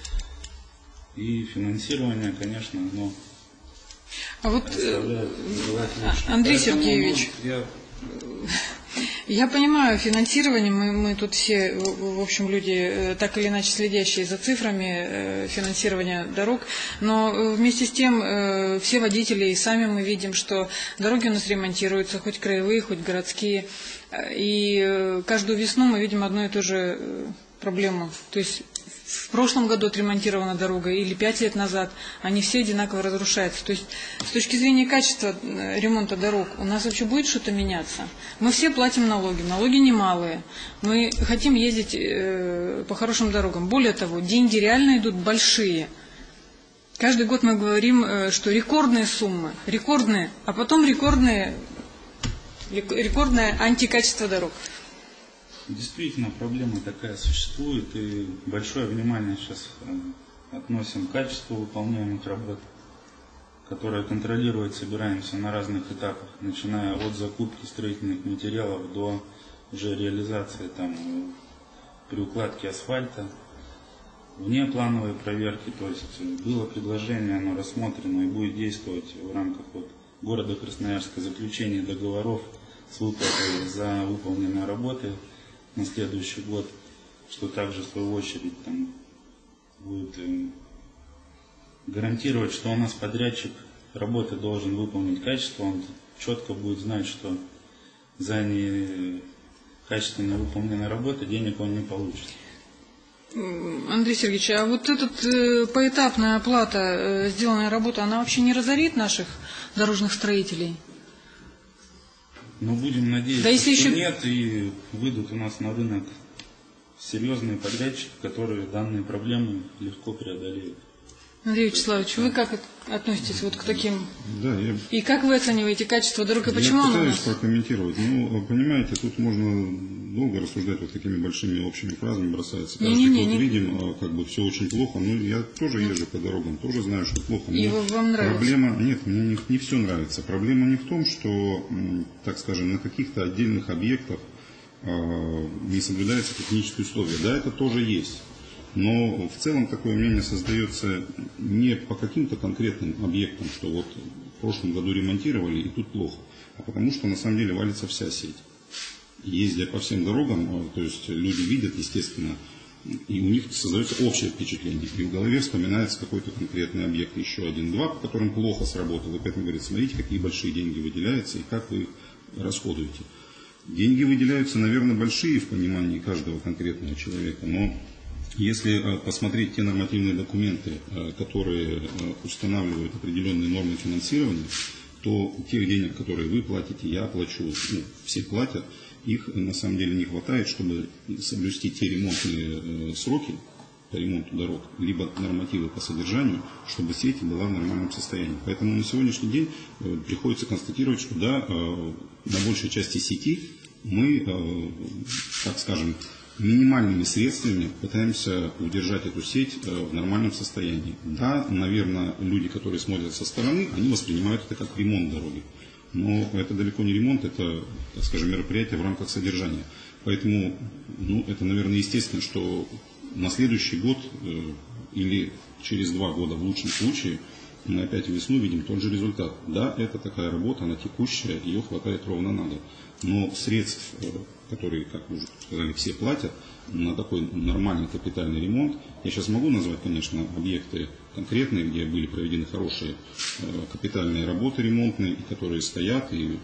И финансирование, конечно, оно А вот, оставляет желать лучшего. Андрей Поэтому, Сергеевич, ну, я я понимаю, финансирование, мы, мы тут все, в в общем, люди, э, так или иначе следящие за цифрами э, финансирования дорог, но э, вместе с тем э, все водители, и сами мы видим, что дороги у нас ремонтируются, хоть краевые, хоть городские, Э, и э, каждую весну мы видим одну и ту же э, проблему. То есть в прошлом году отремонтирована дорога или пять лет назад, они все одинаково разрушаются. То есть с точки зрения качества э, ремонта дорог у нас вообще будет что-то меняться? Мы все платим налоги, налоги немалые. Мы хотим ездить э, по хорошим дорогам. Более того, деньги реально идут большие. Каждый год мы говорим, э, что рекордные суммы, рекордные, а потом рекордные, рекордное антикачество дорог. Действительно, проблема такая существует, и большое внимание сейчас э, относим к качеству выполняемых работ. которая контролирует, собираемся на разных этапах, начиная от закупки строительных материалов до уже реализации там, при укладке асфальта, внеплановой проверки. То есть было предложение, оно рассмотрено и будет действовать в рамках вот, города Красноярска заключения договоров с выплатой за выполненные работы на следующий год, что также в свою очередь там, будет э, гарантировать, что у нас подрядчик работы должен выполнить качество, он четко будет знать, что за некачественно выполненные работы денег он не получит. Андрей Сергеевич, а вот эта э, поэтапная оплата э, сделанной работы, она вообще не разорит наших дорожных строителей? Но будем надеяться, да если что еще... нет, и выйдут у нас на рынок серьезные подрядчики, которые данные проблемы легко преодолеют. Андрей Вячеславович, вы как относитесь вот к таким? Да, я... И как вы оцениваете качество дорог и почему Я оно у пытаюсь нас? прокомментировать. Ну, понимаете, тут можно долго рассуждать вот такими большими общими фразами, бросается. Каждый Не-не-не, год не... видим, как бы все очень плохо. Ну, я тоже езжу по дорогам, тоже знаю, что плохо. И вам нравится? Проблема, нет, мне не, не все нравится. Проблема не в том, что, так скажем, на каких-то отдельных объектах э, не соблюдаются технические условия. Да, это тоже есть. Но в целом такое мнение создается не по каким-то конкретным объектам, что вот в прошлом году ремонтировали и тут плохо, а потому что на самом деле валится вся сеть. Ездя по всем дорогам, то есть люди видят, естественно, и у них создается общее впечатление. И в голове вспоминается какой-то конкретный объект, еще один-два, по которым плохо сработал. И поэтому говорят, смотрите, какие большие деньги выделяются и как вы их расходуете. Деньги выделяются, наверное, большие в понимании каждого конкретного человека, но если посмотреть те нормативные документы, которые устанавливают определенные нормы финансирования, то тех денег, которые вы платите, я плачу, ну, все платят, их на самом деле не хватает, чтобы соблюсти те ремонтные сроки по ремонту дорог, либо нормативы по содержанию, чтобы сеть была в нормальном состоянии. Поэтому на сегодняшний день приходится констатировать, что да, на большей части сети мы, так скажем, минимальными средствами пытаемся удержать эту сеть в нормальном состоянии. Да, наверное, люди, которые смотрят со стороны, они воспринимают это как ремонт дороги. Но это далеко не ремонт, это, так скажем, мероприятие в рамках содержания. Поэтому, ну, это, наверное, естественно, что на следующий год э, или через два года в лучшем случае мы опять весну видим тот же результат. Да, это такая работа, она текущая, ее хватает ровно на год. Но средств, которые, как вы уже сказали, все платят на такой нормальный капитальный ремонт. Я сейчас могу назвать, конечно, объекты конкретные, где были проведены хорошие капитальные работы ремонтные, которые стоят и,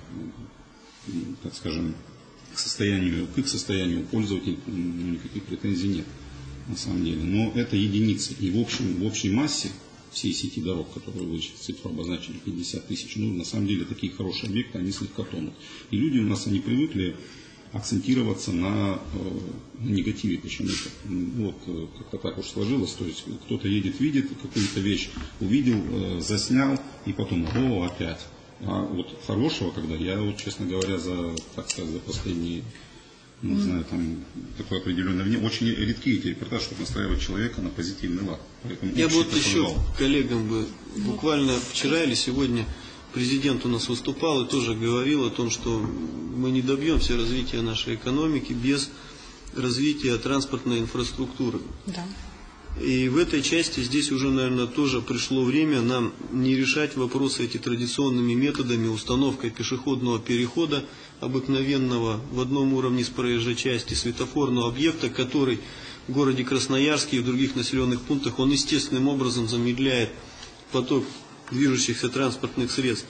так скажем, к состоянию, к их состоянию пользователей никаких претензий нет на самом деле. Но это единицы. И в, общем, в общей массе всей сети дорог, которые вы цифру обозначили, пятьдесят тысяч, ну, на самом деле такие хорошие объекты, они слегка тонут. И люди у нас, они привыкли акцентироваться на, э, на негативе почему-то. Вот, э, как-то так уж сложилось, то есть кто-то едет, видит какую-то вещь, увидел, э, заснял, и потом, о, опять. А вот хорошего, когда я, вот, честно говоря, за, так сказать, за последние, не знаю, там, такое определенное мнение, очень редкие эти репортажи, чтобы настраивать человека на позитивный лад. Поэтому я бы вот такой еще вал. коллегам бы, буквально вчера или сегодня президент у нас выступал и тоже говорил о том, что мы не добьемся развития нашей экономики без развития транспортной инфраструктуры. Да. И в этой части здесь уже, наверное, тоже пришло время нам не решать вопросы эти традиционными методами, установкой пешеходного перехода обыкновенного в одном уровне с проезжей части, светофорного объекта, который в городе Красноярске и в других населенных пунктах, он естественным образом замедляет поток движущихся транспортных средств.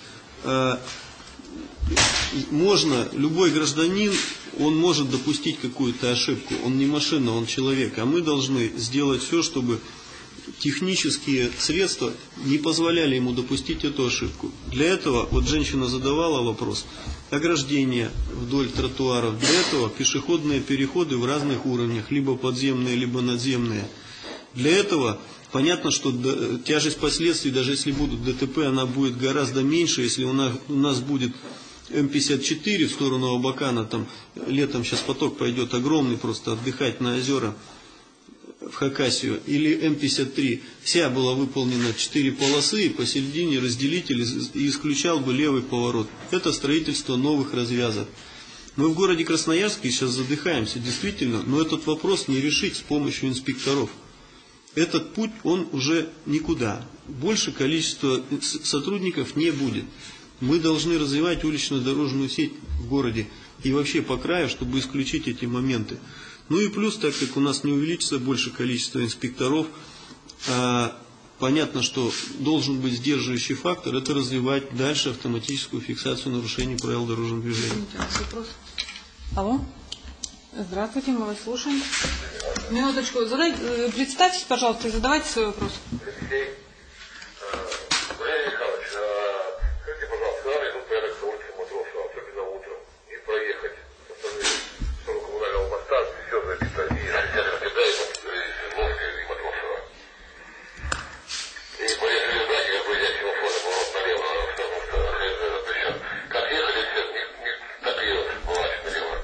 Можно, любой гражданин, он может допустить какую-то ошибку. Он не машина, он человек. А мы должны сделать все, чтобы технические средства не позволяли ему допустить эту ошибку. Для этого, вот женщина задавала вопрос, ограждения вдоль тротуаров. Для этого пешеходные переходы в разных уровнях, либо подземные, либо надземные. Для этого понятно, что тяжесть последствий, даже если будут ДТП, она будет гораздо меньше, если у нас, у нас будет эм пятьдесят четыре в сторону Абакана, там летом сейчас поток пойдет огромный, просто отдыхать на озера. в Хакасию, или М пятьдесят три, вся была выполнена четыре полосы, и посередине разделитель и исключал бы левый поворот. Это строительство новых развязок. Мы в городе Красноярске сейчас задыхаемся, действительно, но этот вопрос не решить с помощью инспекторов. Этот путь, он уже никуда. Больше количества сотрудников не будет. Мы должны развивать уличную дорожную сеть в городе и вообще по краю, чтобы исключить эти моменты. Ну и плюс, так как у нас не увеличится больше количество инспекторов, а, понятно, что должен быть сдерживающий фактор, это развивать дальше автоматическую фиксацию нарушений правил дорожного движения. Алло. Здравствуйте, мы вас слушаем. Минуточку, задай, представьтесь, пожалуйста, и задавайте свой вопрос. Алексей. Валерий Михайлович, скажите, пожалуйста, когда идут порядок на улице Матросова, особенно утром, и проехать со стороны коммунального моста, все забито, и шестьдесят октября, и Свердловская, и Матросова. И поехали, знаете, как бы я телефоны поворот налево, потому что запрещен. Как ехали все, так и поворачивать налево.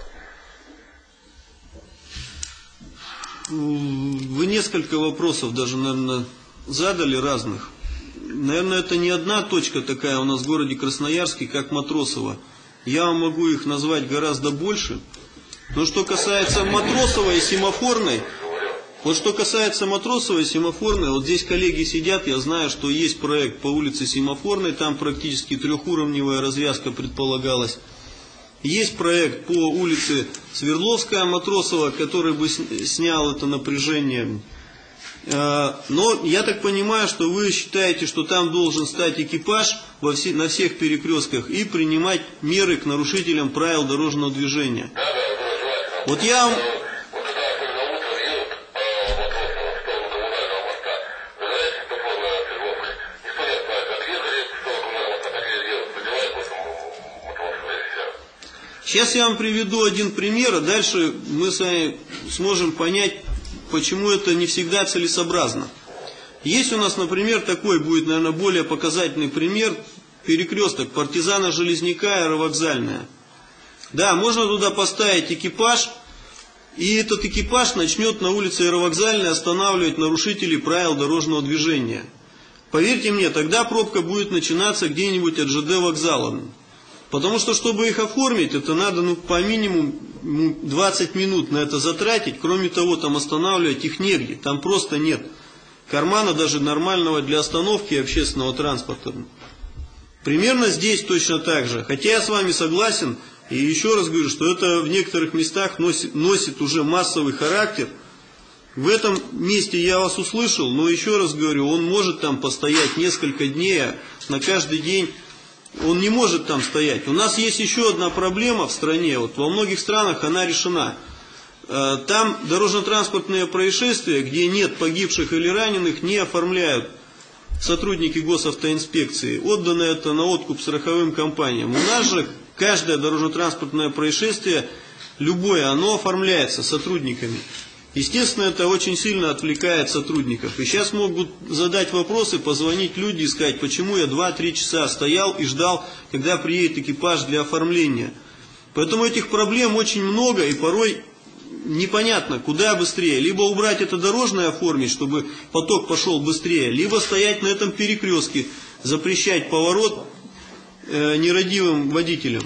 Вы несколько вопросов даже, наверное, задали разных. Наверное, это не одна точка такая у нас в городе Красноярске, как Матросова. Я вам могу их назвать гораздо больше. Но что касается Матросова и Семафорной, вот что касается Матросова и Семафорной, вот здесь коллеги сидят, я знаю, что есть проект по улице Семафорной, там практически трехуровневая развязка предполагалась. Есть проект по улице Свердловская, Матросова, который бы снял это напряжение. Но я так понимаю, что вы считаете, что там должен стать экипаж во все, на всех перекрестках и принимать меры к нарушителям правил дорожного движения. Вот я... Сейчас я вам приведу один пример, а дальше мы с вами сможем понять, почему это не всегда целесообразно. Есть у нас, например, такой будет, наверное, более показательный пример, перекресток Партизана Железняка, Аэровокзальная. Да, можно туда поставить экипаж, и этот экипаж начнет на улице Аэровокзальной останавливать нарушителей правил дорожного движения. Поверьте мне, тогда пробка будет начинаться где-нибудь от ЖД вокзала. Потому что, чтобы их оформить, это надо ну, по минимуму двадцать минут на это затратить. Кроме того, там останавливать их негде. Там просто нет кармана даже нормального для остановки общественного транспорта. Примерно здесь точно так же. Хотя я с вами согласен, и еще раз говорю, что это в некоторых местах носит, носит уже массовый характер. В этом месте я вас услышал, но еще раз говорю, он может там постоять несколько дней, а на каждый день... Он не может там стоять. У нас есть еще одна проблема в стране. Вот во многих странах она решена. Там дорожно-транспортные происшествия, где нет погибших или раненых, не оформляют сотрудники госавтоинспекции. Отдано это на откуп страховым компаниям. У нас же каждое дорожно-транспортное происшествие, любое, оно оформляется сотрудниками. Естественно, это очень сильно отвлекает сотрудников. И сейчас могут задать вопросы, позвонить люди и сказать, почему я два-три часа стоял и ждал, когда приедет экипаж для оформления. Поэтому этих проблем очень много, и порой непонятно, куда быстрее. Либо убрать это дорожное оформить, чтобы поток пошел быстрее, либо стоять на этом перекрестке, запрещать поворот э, нерадивым водителям.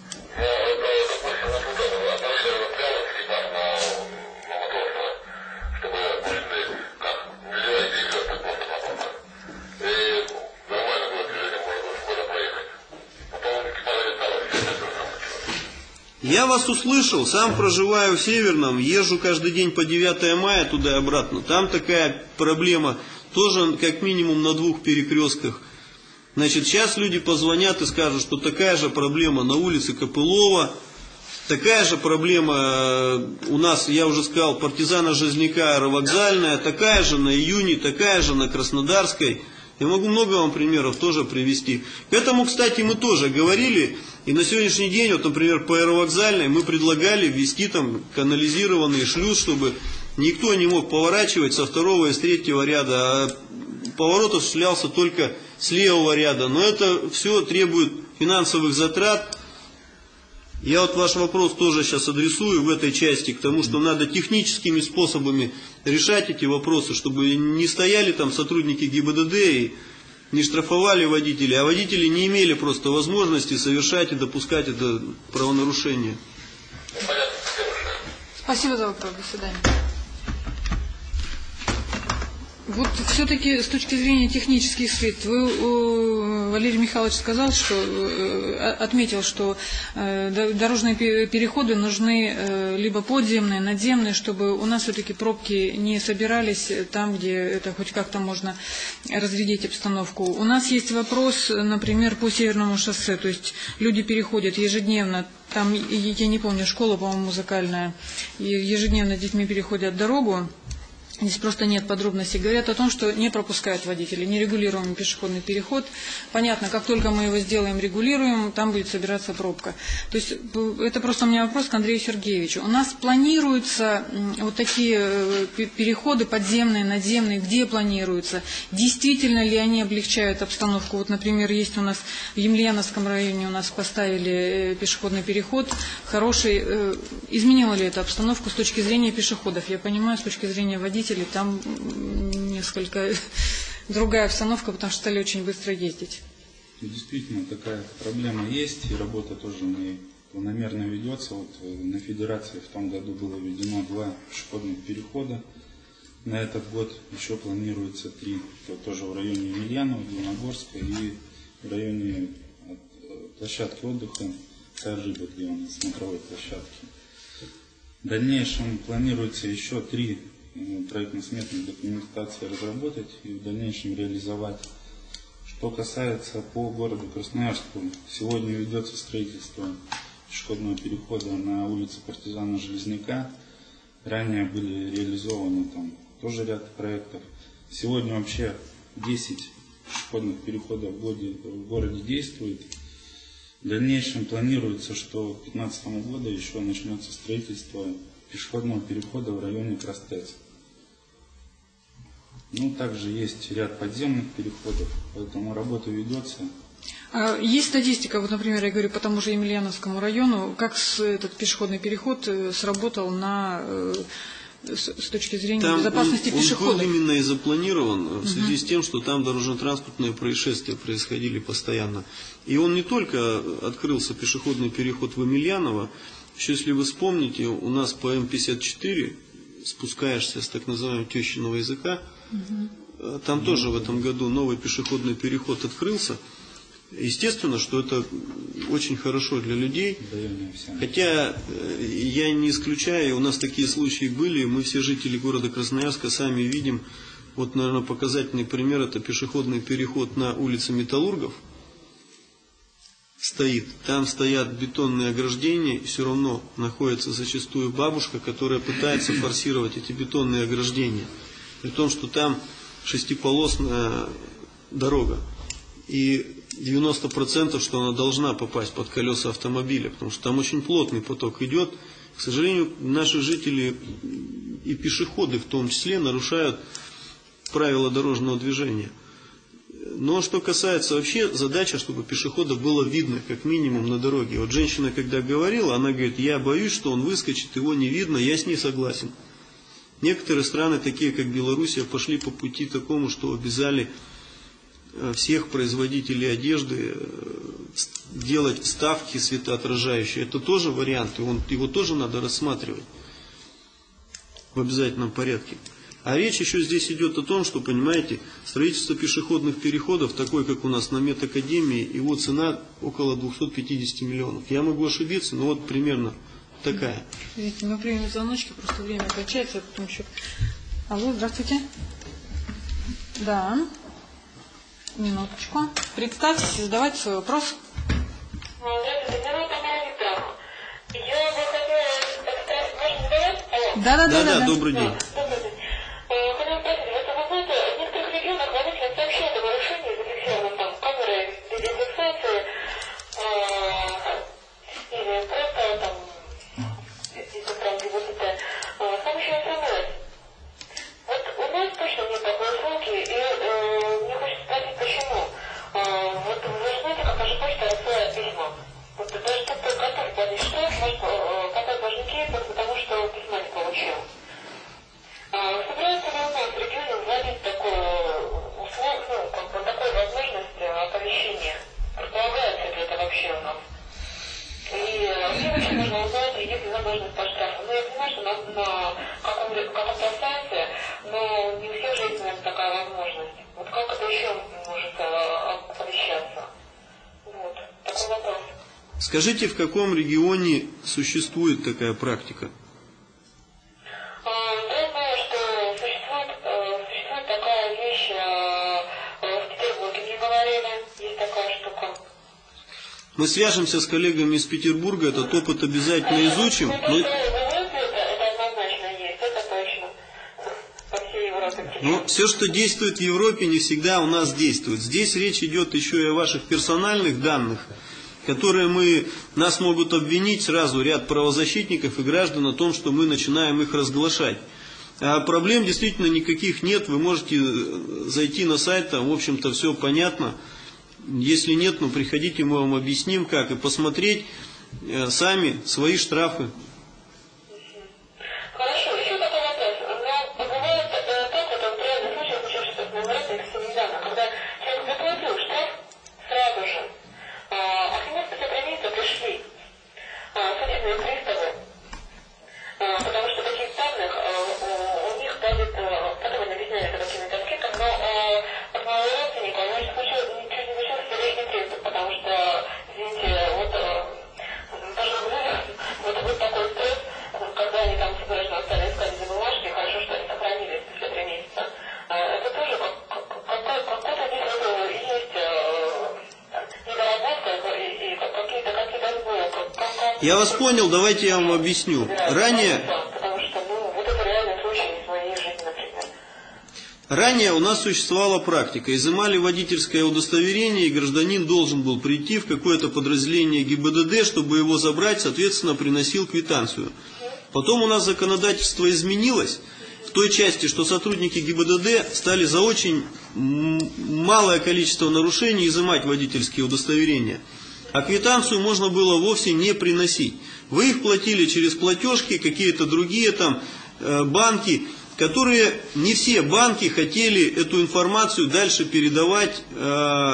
Я вас услышал, сам проживаю в Северном, езжу каждый день по девятое мая туда и обратно. Там такая проблема, тоже как минимум на двух перекрестках. Значит, сейчас люди позвонят и скажут, что такая же проблема на улице Копылова, такая же проблема у нас, я уже сказал, Партизана Железняка, Аэровокзальная, такая же на Июне, такая же на Краснодарской. Я могу много вам примеров тоже привести. К этому, кстати, мы тоже говорили. И на сегодняшний день, вот, например, по Аэровокзальной мы предлагали ввести там канализированный шлюз, чтобы никто не мог поворачивать со второго и с третьего ряда, а поворот осуществлялся только с левого ряда. Но это все требует финансовых затрат. Я вот ваш вопрос тоже сейчас адресую в этой части, к тому, что надо техническими способами решать эти вопросы, чтобы не стояли там сотрудники ГИБДД и не штрафовали водителей, а водители не имели просто возможности совершать и допускать это правонарушение. Спасибо за вопрос. До свидания. Вот все-таки с точки зрения технических средств, вы, э, Валерий Михайлович сказал, что э, отметил, что э, дорожные переходы нужны э, либо подземные, надземные, чтобы у нас все-таки пробки не собирались там, где это хоть как-то можно разрядить обстановку. У нас есть вопрос, например, по Северному шоссе, то есть люди переходят ежедневно. Там, я не помню, школа, по-моему, музыкальная, ежедневно с детьми переходят дорогу. Здесь просто нет подробностей. Говорят о том, что не пропускают водители, нерегулируемый пешеходный переход. Понятно, как только мы его сделаем, регулируем, там будет собираться пробка. То есть это просто у меня вопрос к Андрею Сергеевичу. У нас планируются вот такие переходы подземные, надземные, где планируются? Действительно ли они облегчают обстановку? Вот, например, есть у нас в Емельяновском районе у нас поставили пешеходный переход. Хороший. Изменило ли это обстановку с точки зрения пешеходов? Я понимаю, с точки зрения водителей там несколько другая обстановка, потому что стали очень быстро ездить. Действительно, такая проблема есть, и работа тоже не планомерно ведется. Вот на Федерации в том году было введено два пешеходных перехода. На этот год еще планируется три, тоже в районе Емельянова, Дивногорска и в районе площадки отдыха Сажиба, где у нас смотровой площадки. В дальнейшем планируется еще три проектно-сметной документации разработать и в дальнейшем реализовать. Что касается по городу Красноярску, сегодня ведется строительство пешеходного перехода на улице Партизана Железняка. Ранее были реализованы там тоже ряд проектов. Сегодня вообще десять пешеходных переходов в городе, в городе действует. В дальнейшем планируется, что к две тысячи пятнадцатому году еще начнется строительство пешеходного перехода в районе Крастец. Ну, также есть ряд подземных переходов, поэтому работа ведется. Есть статистика, вот, например, я говорю по тому же Емельяновскому району, как с, этот пешеходный переход сработал на, с, с точки зрения там безопасности он, пешеходов? Он был именно и запланирован в связи uh-huh. с тем, что там дорожно-транспортные происшествия происходили постоянно. И он не только открылся пешеходный переход в Емельяново. Еще, если вы вспомните, у нас по Эм пятьдесят четыре спускаешься с так называемого тещиного языка, угу. там тоже в этом году новый пешеходный переход открылся. Естественно, что это очень хорошо для людей, хотя я не исключаю, у нас такие случаи были, мы все жители города Красноярска сами видим, вот, наверное, показательный пример, это пешеходный переход на улице Металлургов. Стоит. Там стоят бетонные ограждения, и все равно находится зачастую бабушка, которая пытается форсировать эти бетонные ограждения. При том, что там шестиполосная дорога. И девяносто процентов, что она должна попасть под колеса автомобиля, потому что там очень плотный поток идет. К сожалению, наши жители и пешеходы в том числе нарушают правила дорожного движения. Но что касается вообще, задача, чтобы пешеходов было видно, как минимум, на дороге. Вот женщина, когда говорила, она говорит, я боюсь, что он выскочит, его не видно, я с ней согласен. Некоторые страны, такие как Белоруссия, пошли по пути такому, что обязали всех производителей одежды делать вставки светоотражающие. Это тоже вариант, и он, его тоже надо рассматривать в обязательном порядке. А речь еще здесь идет о том, что, понимаете, строительство пешеходных переходов, такое, как у нас на Медакадемии, его цена около двухсот пятидесяти миллионов. Я могу ошибиться, но вот примерно такая. Видите, мы примем звоночки, просто время кончается, а потом еще... Алло, здравствуйте. Да. Минуточку. Представьтесь, задавайте свой вопрос. Здравствуйте, меня зовут Тамара Викторовна. Я бы хотела, так сказать, можно задавать? Алло. Да, да, да, да, да. Добрый день. Добрый день. Хотела спросить, вот вы знаете, в некоторых регионах водители сообщают о нарушении, зафиксированном там камеры видеофиксации, или просто там, если прям ГИБДД, с помощью СМС. Вот у нас точно нет такой услуги, и мне хочется спросить, почему. Вот вы знаете, как же почта рассылает письма. Вот даже тот, кто готов платить штраф, такая возможность. Вот как это еще может э, оповещаться? Вот, такой вопрос. Скажите, в каком регионе существует такая практика? А, Я знаю, что существует, э, существует такая вещь э, э, в Петербурге, мне говорили, есть такая штука. Мы свяжемся с коллегами из Петербурга, этот опыт обязательно изучим. Ну, то, Но, что в Европе это, это однозначно есть, это точно. По всей Европе. но все, что действует в Европе, не всегда у нас действует. Здесь речь идет еще и о ваших персональных данных, которые мы, нас могут обвинить сразу ряд правозащитников и граждан о том, что мы начинаем их разглашать. А проблем действительно никаких нет, вы можете зайти на сайт, там в общем-то все понятно. Если нет, ну приходите, мы вам объясним как, и посмотреть э, сами свои штрафы. Хорошо, еще такой вопрос. Но бывает э, так, вот в реальных случаях, случилось что-то в Новгороде или совсем недавно, когда человек заплатил штраф сразу же, а, а к нему спустя три месяца пришли а, судебные приставы, а, потому что таких данных а, у, у них давит, а, потом они объясняли это какими-то анкетами, но а, от моего родственника у него случилось, ничего не случилось, сердечный приступ, потому что, извините, вот а, даже вот был такой стресс, когда они там судорожно стали искать эти бумажки, хорошо, что они сохранились спустя три месяца. А, это тоже как, как, какой- какой-то здесь вот, э, есть э, недоработка и, и какие-то какие-то сбои. Как, как, как- Я вас понял, давайте я вам объясню. Да, Ранее, потому что, ну, вот это реальный случай из моей жизни, например. ранее у нас существовала практика. Изымали водительское удостоверение, и гражданин должен был прийти в какое-то подразделение ГИБДД, чтобы его забрать, соответственно, приносил квитанцию. Потом у нас законодательство изменилось в той части, что сотрудники ГИБДД стали за очень м, малое количество нарушений изымать водительские удостоверения. А квитанцию можно было вовсе не приносить. Вы их платили через платежки, какие-то другие там э, банки, которые не все банки хотели эту информацию дальше передавать. Э,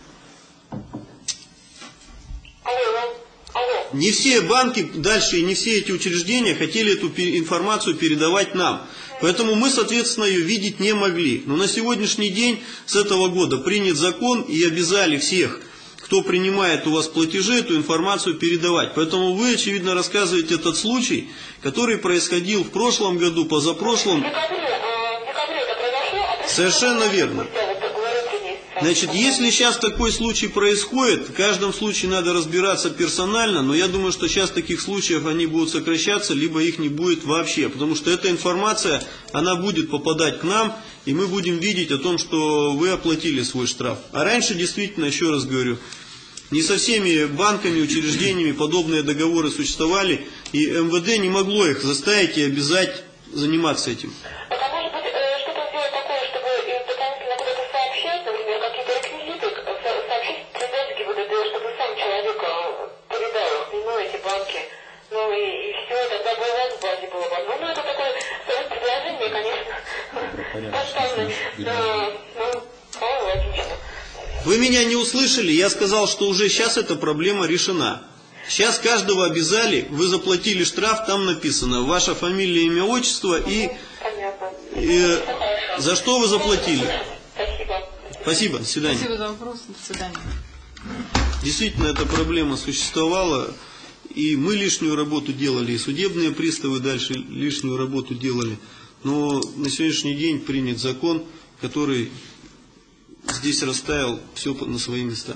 Алло, алло. не все банки дальше и не все эти учреждения хотели эту пе- информацию передавать нам. Поэтому мы, соответственно, ее видеть не могли. Но на сегодняшний день с этого года принят закон и обязали всех, кто принимает у вас платежи, эту информацию передавать. Поэтому вы, очевидно, рассказываете этот случай, который происходил в прошлом году, позапрошлом. В декабре, э, в декабре это произошло, а после Совершенно этого верно. спустя вот, говорю, три месяца. Значит, если сейчас такой случай происходит, в каждом случае надо разбираться персонально, но я думаю, что сейчас таких случаев они будут сокращаться, либо их не будет вообще, потому что эта информация, она будет попадать к нам, и мы будем видеть о том, что вы оплатили свой штраф. А раньше, действительно, еще раз говорю, не со всеми банками, учреждениями подобные договоры существовали, и эм вэ дэ не могло их заставить и обязать заниматься этим. Так, а может быть, э, что-то сделать такое, чтобы э, дополнительно куда-то сообщать, например, какие-то реквизиты, э, со- сообщить, передать ГИБДД, чтобы сам человек э, передал их, ну, эти банки. Ну, и, и все, тогда бы у вас в базе было бы. Ну, ну, это такое э, предложение, конечно, поставлено. Да, ну, о, логично. Вы меня не услышали, я сказал, что уже сейчас эта проблема решена. Сейчас каждого обязали, вы заплатили штраф, там написано ваша фамилия, имя, отчество и, Понятно. и за что вы заплатили. Спасибо. Спасибо, до свидания. Спасибо за вопрос. До свидания. Действительно, эта проблема существовала, и мы лишнюю работу делали, и судебные приставы дальше лишнюю работу делали. Но на сегодняшний день принят закон, который здесь расставил все на свои места.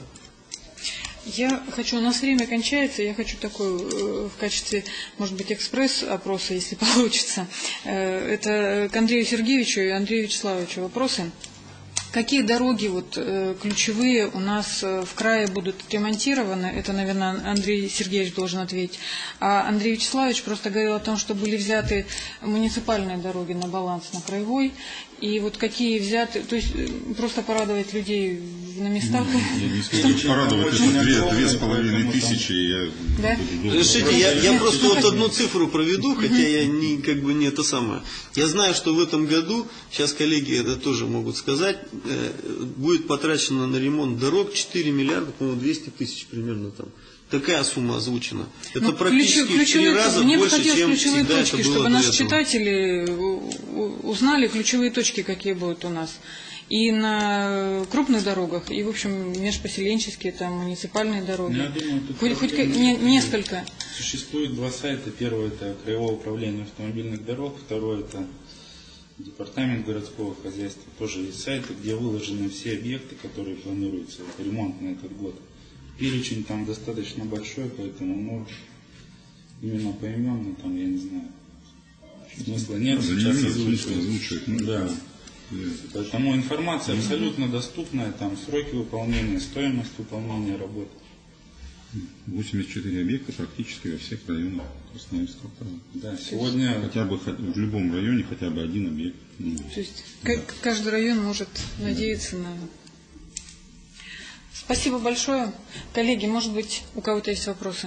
Я хочу, у нас время кончается, я хочу такой э, в качестве, может быть, экспресс-опроса, если получится. Э, это к Андрею Сергеевичу и Андрею Вячеславовичу вопросы. Какие дороги вот, э, ключевые у нас э, в крае будут отремонтированы? Это, наверное, Андрей Сергеевич должен ответить. А Андрей Вячеславович просто говорил о том, что были взяты муниципальные дороги на баланс на краевой. И вот какие взяты, то есть э, просто порадовать людей на местах. Порадовать это две, две с половиной тысячи. Я Да? Решите, я, я просто вот одну цифру проведу, хотя я не, как бы не это самое. Я знаю, что в этом году, сейчас коллеги это тоже могут сказать, э, будет потрачено на ремонт дорог четыре миллиарда, по-моему, двести тысяч примерно там. такая сумма озвучена. Это Ну, практически ключ- в три раза мне бы больше, хотелось чем ключевые всегда точки, это было чтобы до наши этого. читатели у- у- узнали ключевые точки, какие будут у нас. И на крупных дорогах, и, в общем, межпоселенческие, там, муниципальные дороги. Ну, я думаю, тут хоть хоть проблем ка- не- нет. несколько. Существует два сайта. Первый – это Краевое управление автомобильных дорог. Второй – это Департамент городского хозяйства. Тоже есть сайты, где выложены все объекты, которые планируются. Это ремонт на этот год. Перечень там достаточно большой, поэтому ну, именно поименно там, я не знаю, смысла нет Да, сейчас не имеет озвучивать. смысла озвучивать, ну, Да. да. Поэтому информация абсолютно доступная, там сроки выполнения, стоимость выполнения работ. восемьдесят четыре объекта практически во всех районах Красноярского края. Да, сегодня Хотя бы хоть- в любом районе хотя бы один объект. Ну, То есть ка- каждый район может надеяться на... Спасибо большое. Коллеги, может быть, у кого-то есть вопросы?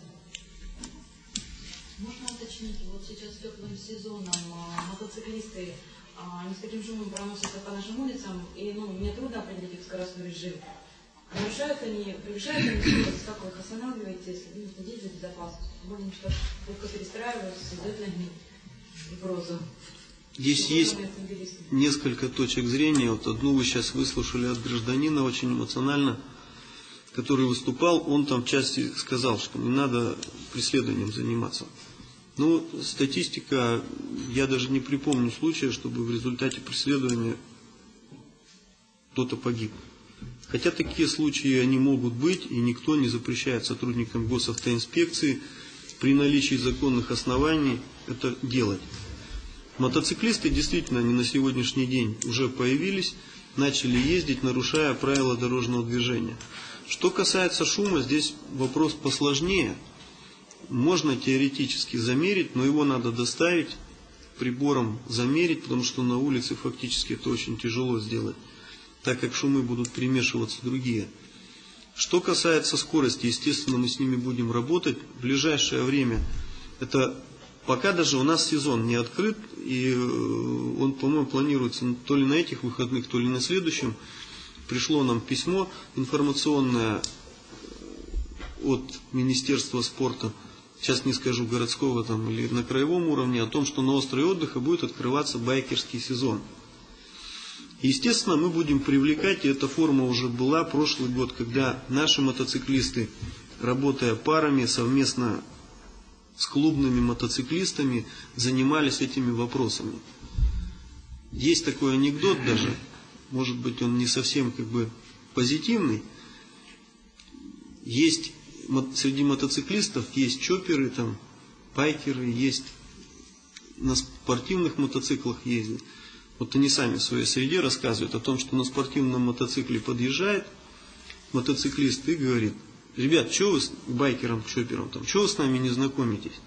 Можно уточнить, вот сейчас теплым сезоном а, мотоциклисты, а, они с таким шумом проносятся по нашим улицам, и ну, мне трудно определить их скоростной режим. Нарушают они, превышают они скорость, как вы их останавливаете, если ну, следить за безопасностью? Можно что легко перестраиваются, идет на них угрозу. Здесь Что есть делают автомобилисты? несколько точек зрения. Вот одну вы сейчас выслушали от гражданина очень эмоционально, который выступал. Он там в части сказал, что не надо преследованием заниматься. Ну, статистика, я даже не припомню случая, чтобы в результате преследования кто-то погиб. Хотя такие случаи, они могут быть, и никто не запрещает сотрудникам госавтоинспекции при наличии законных оснований это делать. Мотоциклисты действительно они на сегодняшний день уже появились, начали ездить, нарушая правила дорожного движения. Что касается шума, здесь вопрос посложнее. Можно теоретически замерить, но его надо доставить, прибором замерить, потому что на улице фактически это очень тяжело сделать, так как шумы будут перемешиваться другие. Что касается скорости, естественно, мы с ними будем работать. В ближайшее время, это пока даже у нас сезон не открыт, и он, по-моему, планируется то ли на этих выходных, то ли на следующем. Пришло нам письмо информационное от Министерства спорта, сейчас не скажу городского там или на краевом уровне, о том, что на острове отдыха будет открываться байкерский сезон. Естественно, мы будем привлекать, и эта форма уже была прошлый год, когда наши мотоциклисты, работая парами, совместно с клубными мотоциклистами, занимались этими вопросами. Есть такой анекдот даже, может быть он не совсем как бы позитивный. Есть среди мотоциклистов есть чопперы, там, байкеры, есть на спортивных мотоциклах ездят. Вот они сами в своей среде рассказывают о том, что на спортивном мотоцикле подъезжает мотоциклист и говорит: ребят, что вы с байкером, чоппером, там, что вы с нами не знакомитесь?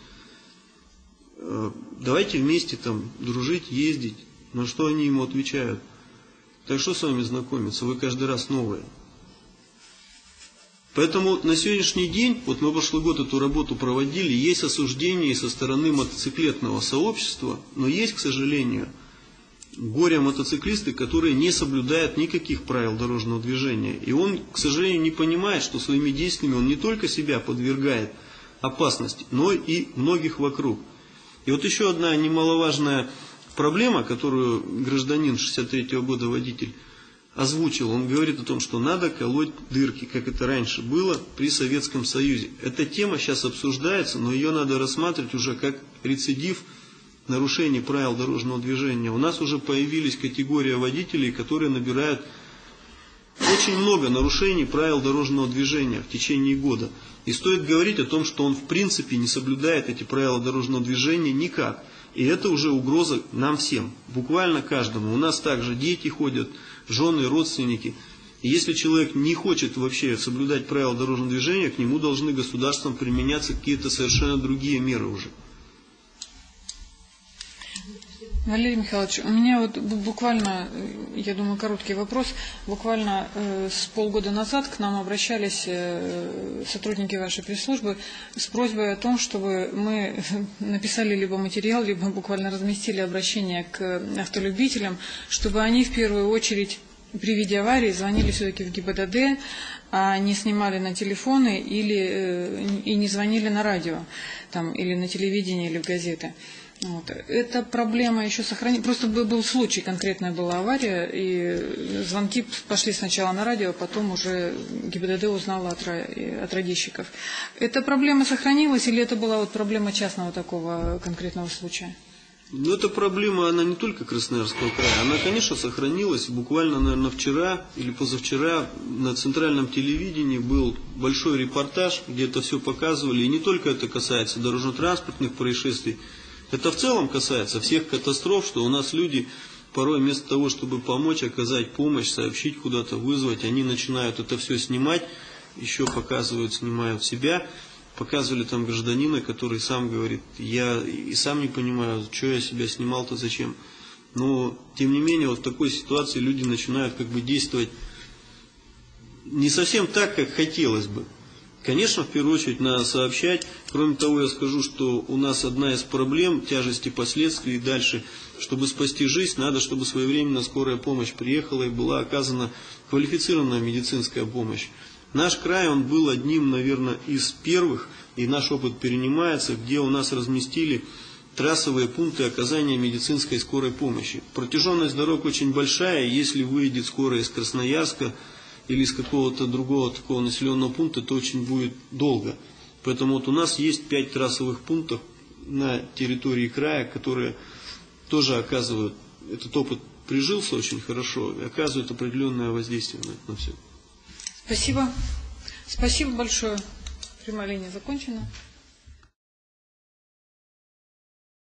Давайте вместе там дружить, ездить. На что они ему отвечают: так что с вами знакомиться, вы каждый раз новые. Поэтому на сегодняшний день, вот мы прошлый год эту работу проводили, есть осуждение со стороны мотоциклетного сообщества, но есть, к сожалению, горе-мотоциклисты, которые не соблюдают никаких правил дорожного движения. И он, к сожалению, не понимает, что своими действиями он не только себя подвергает опасности, но и многих вокруг. И вот еще одна немаловажная проблема, которую гражданин шестьдесят третьего года, водитель, озвучил. Он говорит о том, что надо колоть дырки, как это раньше было при Советском Союзе. Эта тема сейчас обсуждается, но ее надо рассматривать уже как рецидив нарушений правил дорожного движения. У нас уже появились категории водителей, которые набирают очень много нарушений правил дорожного движения в течение года. И стоит говорить о том, что он в принципе не соблюдает эти правила дорожного движения никак. И это уже угроза нам всем, буквально каждому. У нас также дети ходят, жены, родственники. И если человек не хочет вообще соблюдать правила дорожного движения, к нему должны государством применяться какие-то совершенно другие меры уже. Валерий Михайлович, у меня вот буквально, я думаю, короткий вопрос. Буквально э, с полгода назад к нам обращались э, сотрудники вашей пресс-службы с просьбой о том, чтобы мы написали либо материал, либо буквально разместили обращение к автолюбителям, чтобы они в первую очередь при виде аварии звонили все-таки в ГИБДД, а не снимали на телефоны или, э, и не звонили на радио, там, или на телевидение, или в газеты. Вот. Эта проблема еще сохранилась. Просто был случай, конкретная была авария, и звонки пошли сначала на радио, а потом уже ГИБДД узнала от, от радищиков. Эта проблема сохранилась или это была вот проблема частного такого конкретного случая? Ну, эта проблема, она не только Красноярского края, она, конечно, сохранилась. Буквально, наверное, вчера или позавчера на центральном телевидении был большой репортаж, где это все показывали. И не только это касается дорожно-транспортных происшествий, это в целом касается всех катастроф, что у нас люди порой вместо того, чтобы помочь, оказать помощь, сообщить куда-то, вызвать, они начинают это все снимать, еще показывают, снимают себя. Показывали там гражданина, который сам говорит, я и сам не понимаю, что я себя снимал-то, зачем. Но, тем не менее, вот в такой ситуации люди начинают как бы действовать не совсем так, как хотелось бы. Конечно, в первую очередь надо сообщать. Кроме того, я скажу, что у нас одна из проблем тяжести последствий дальше. Чтобы спасти жизнь, надо, чтобы своевременно скорая помощь приехала и была оказана квалифицированная медицинская помощь. Наш край, он был одним, наверное, из первых, и наш опыт перенимается, где у нас разместили трассовые пункты оказания медицинской скорой помощи. Протяженность дорог очень большая, если выйдет скорая из Красноярска или из какого-то другого такого населенного пункта, то очень будет долго. Поэтому вот у нас есть пять трассовых пунктов на территории края, которые тоже оказывают, этот опыт прижился очень хорошо и оказывает определенное воздействие на, на все. Спасибо. Спасибо большое. Прямая линия закончена.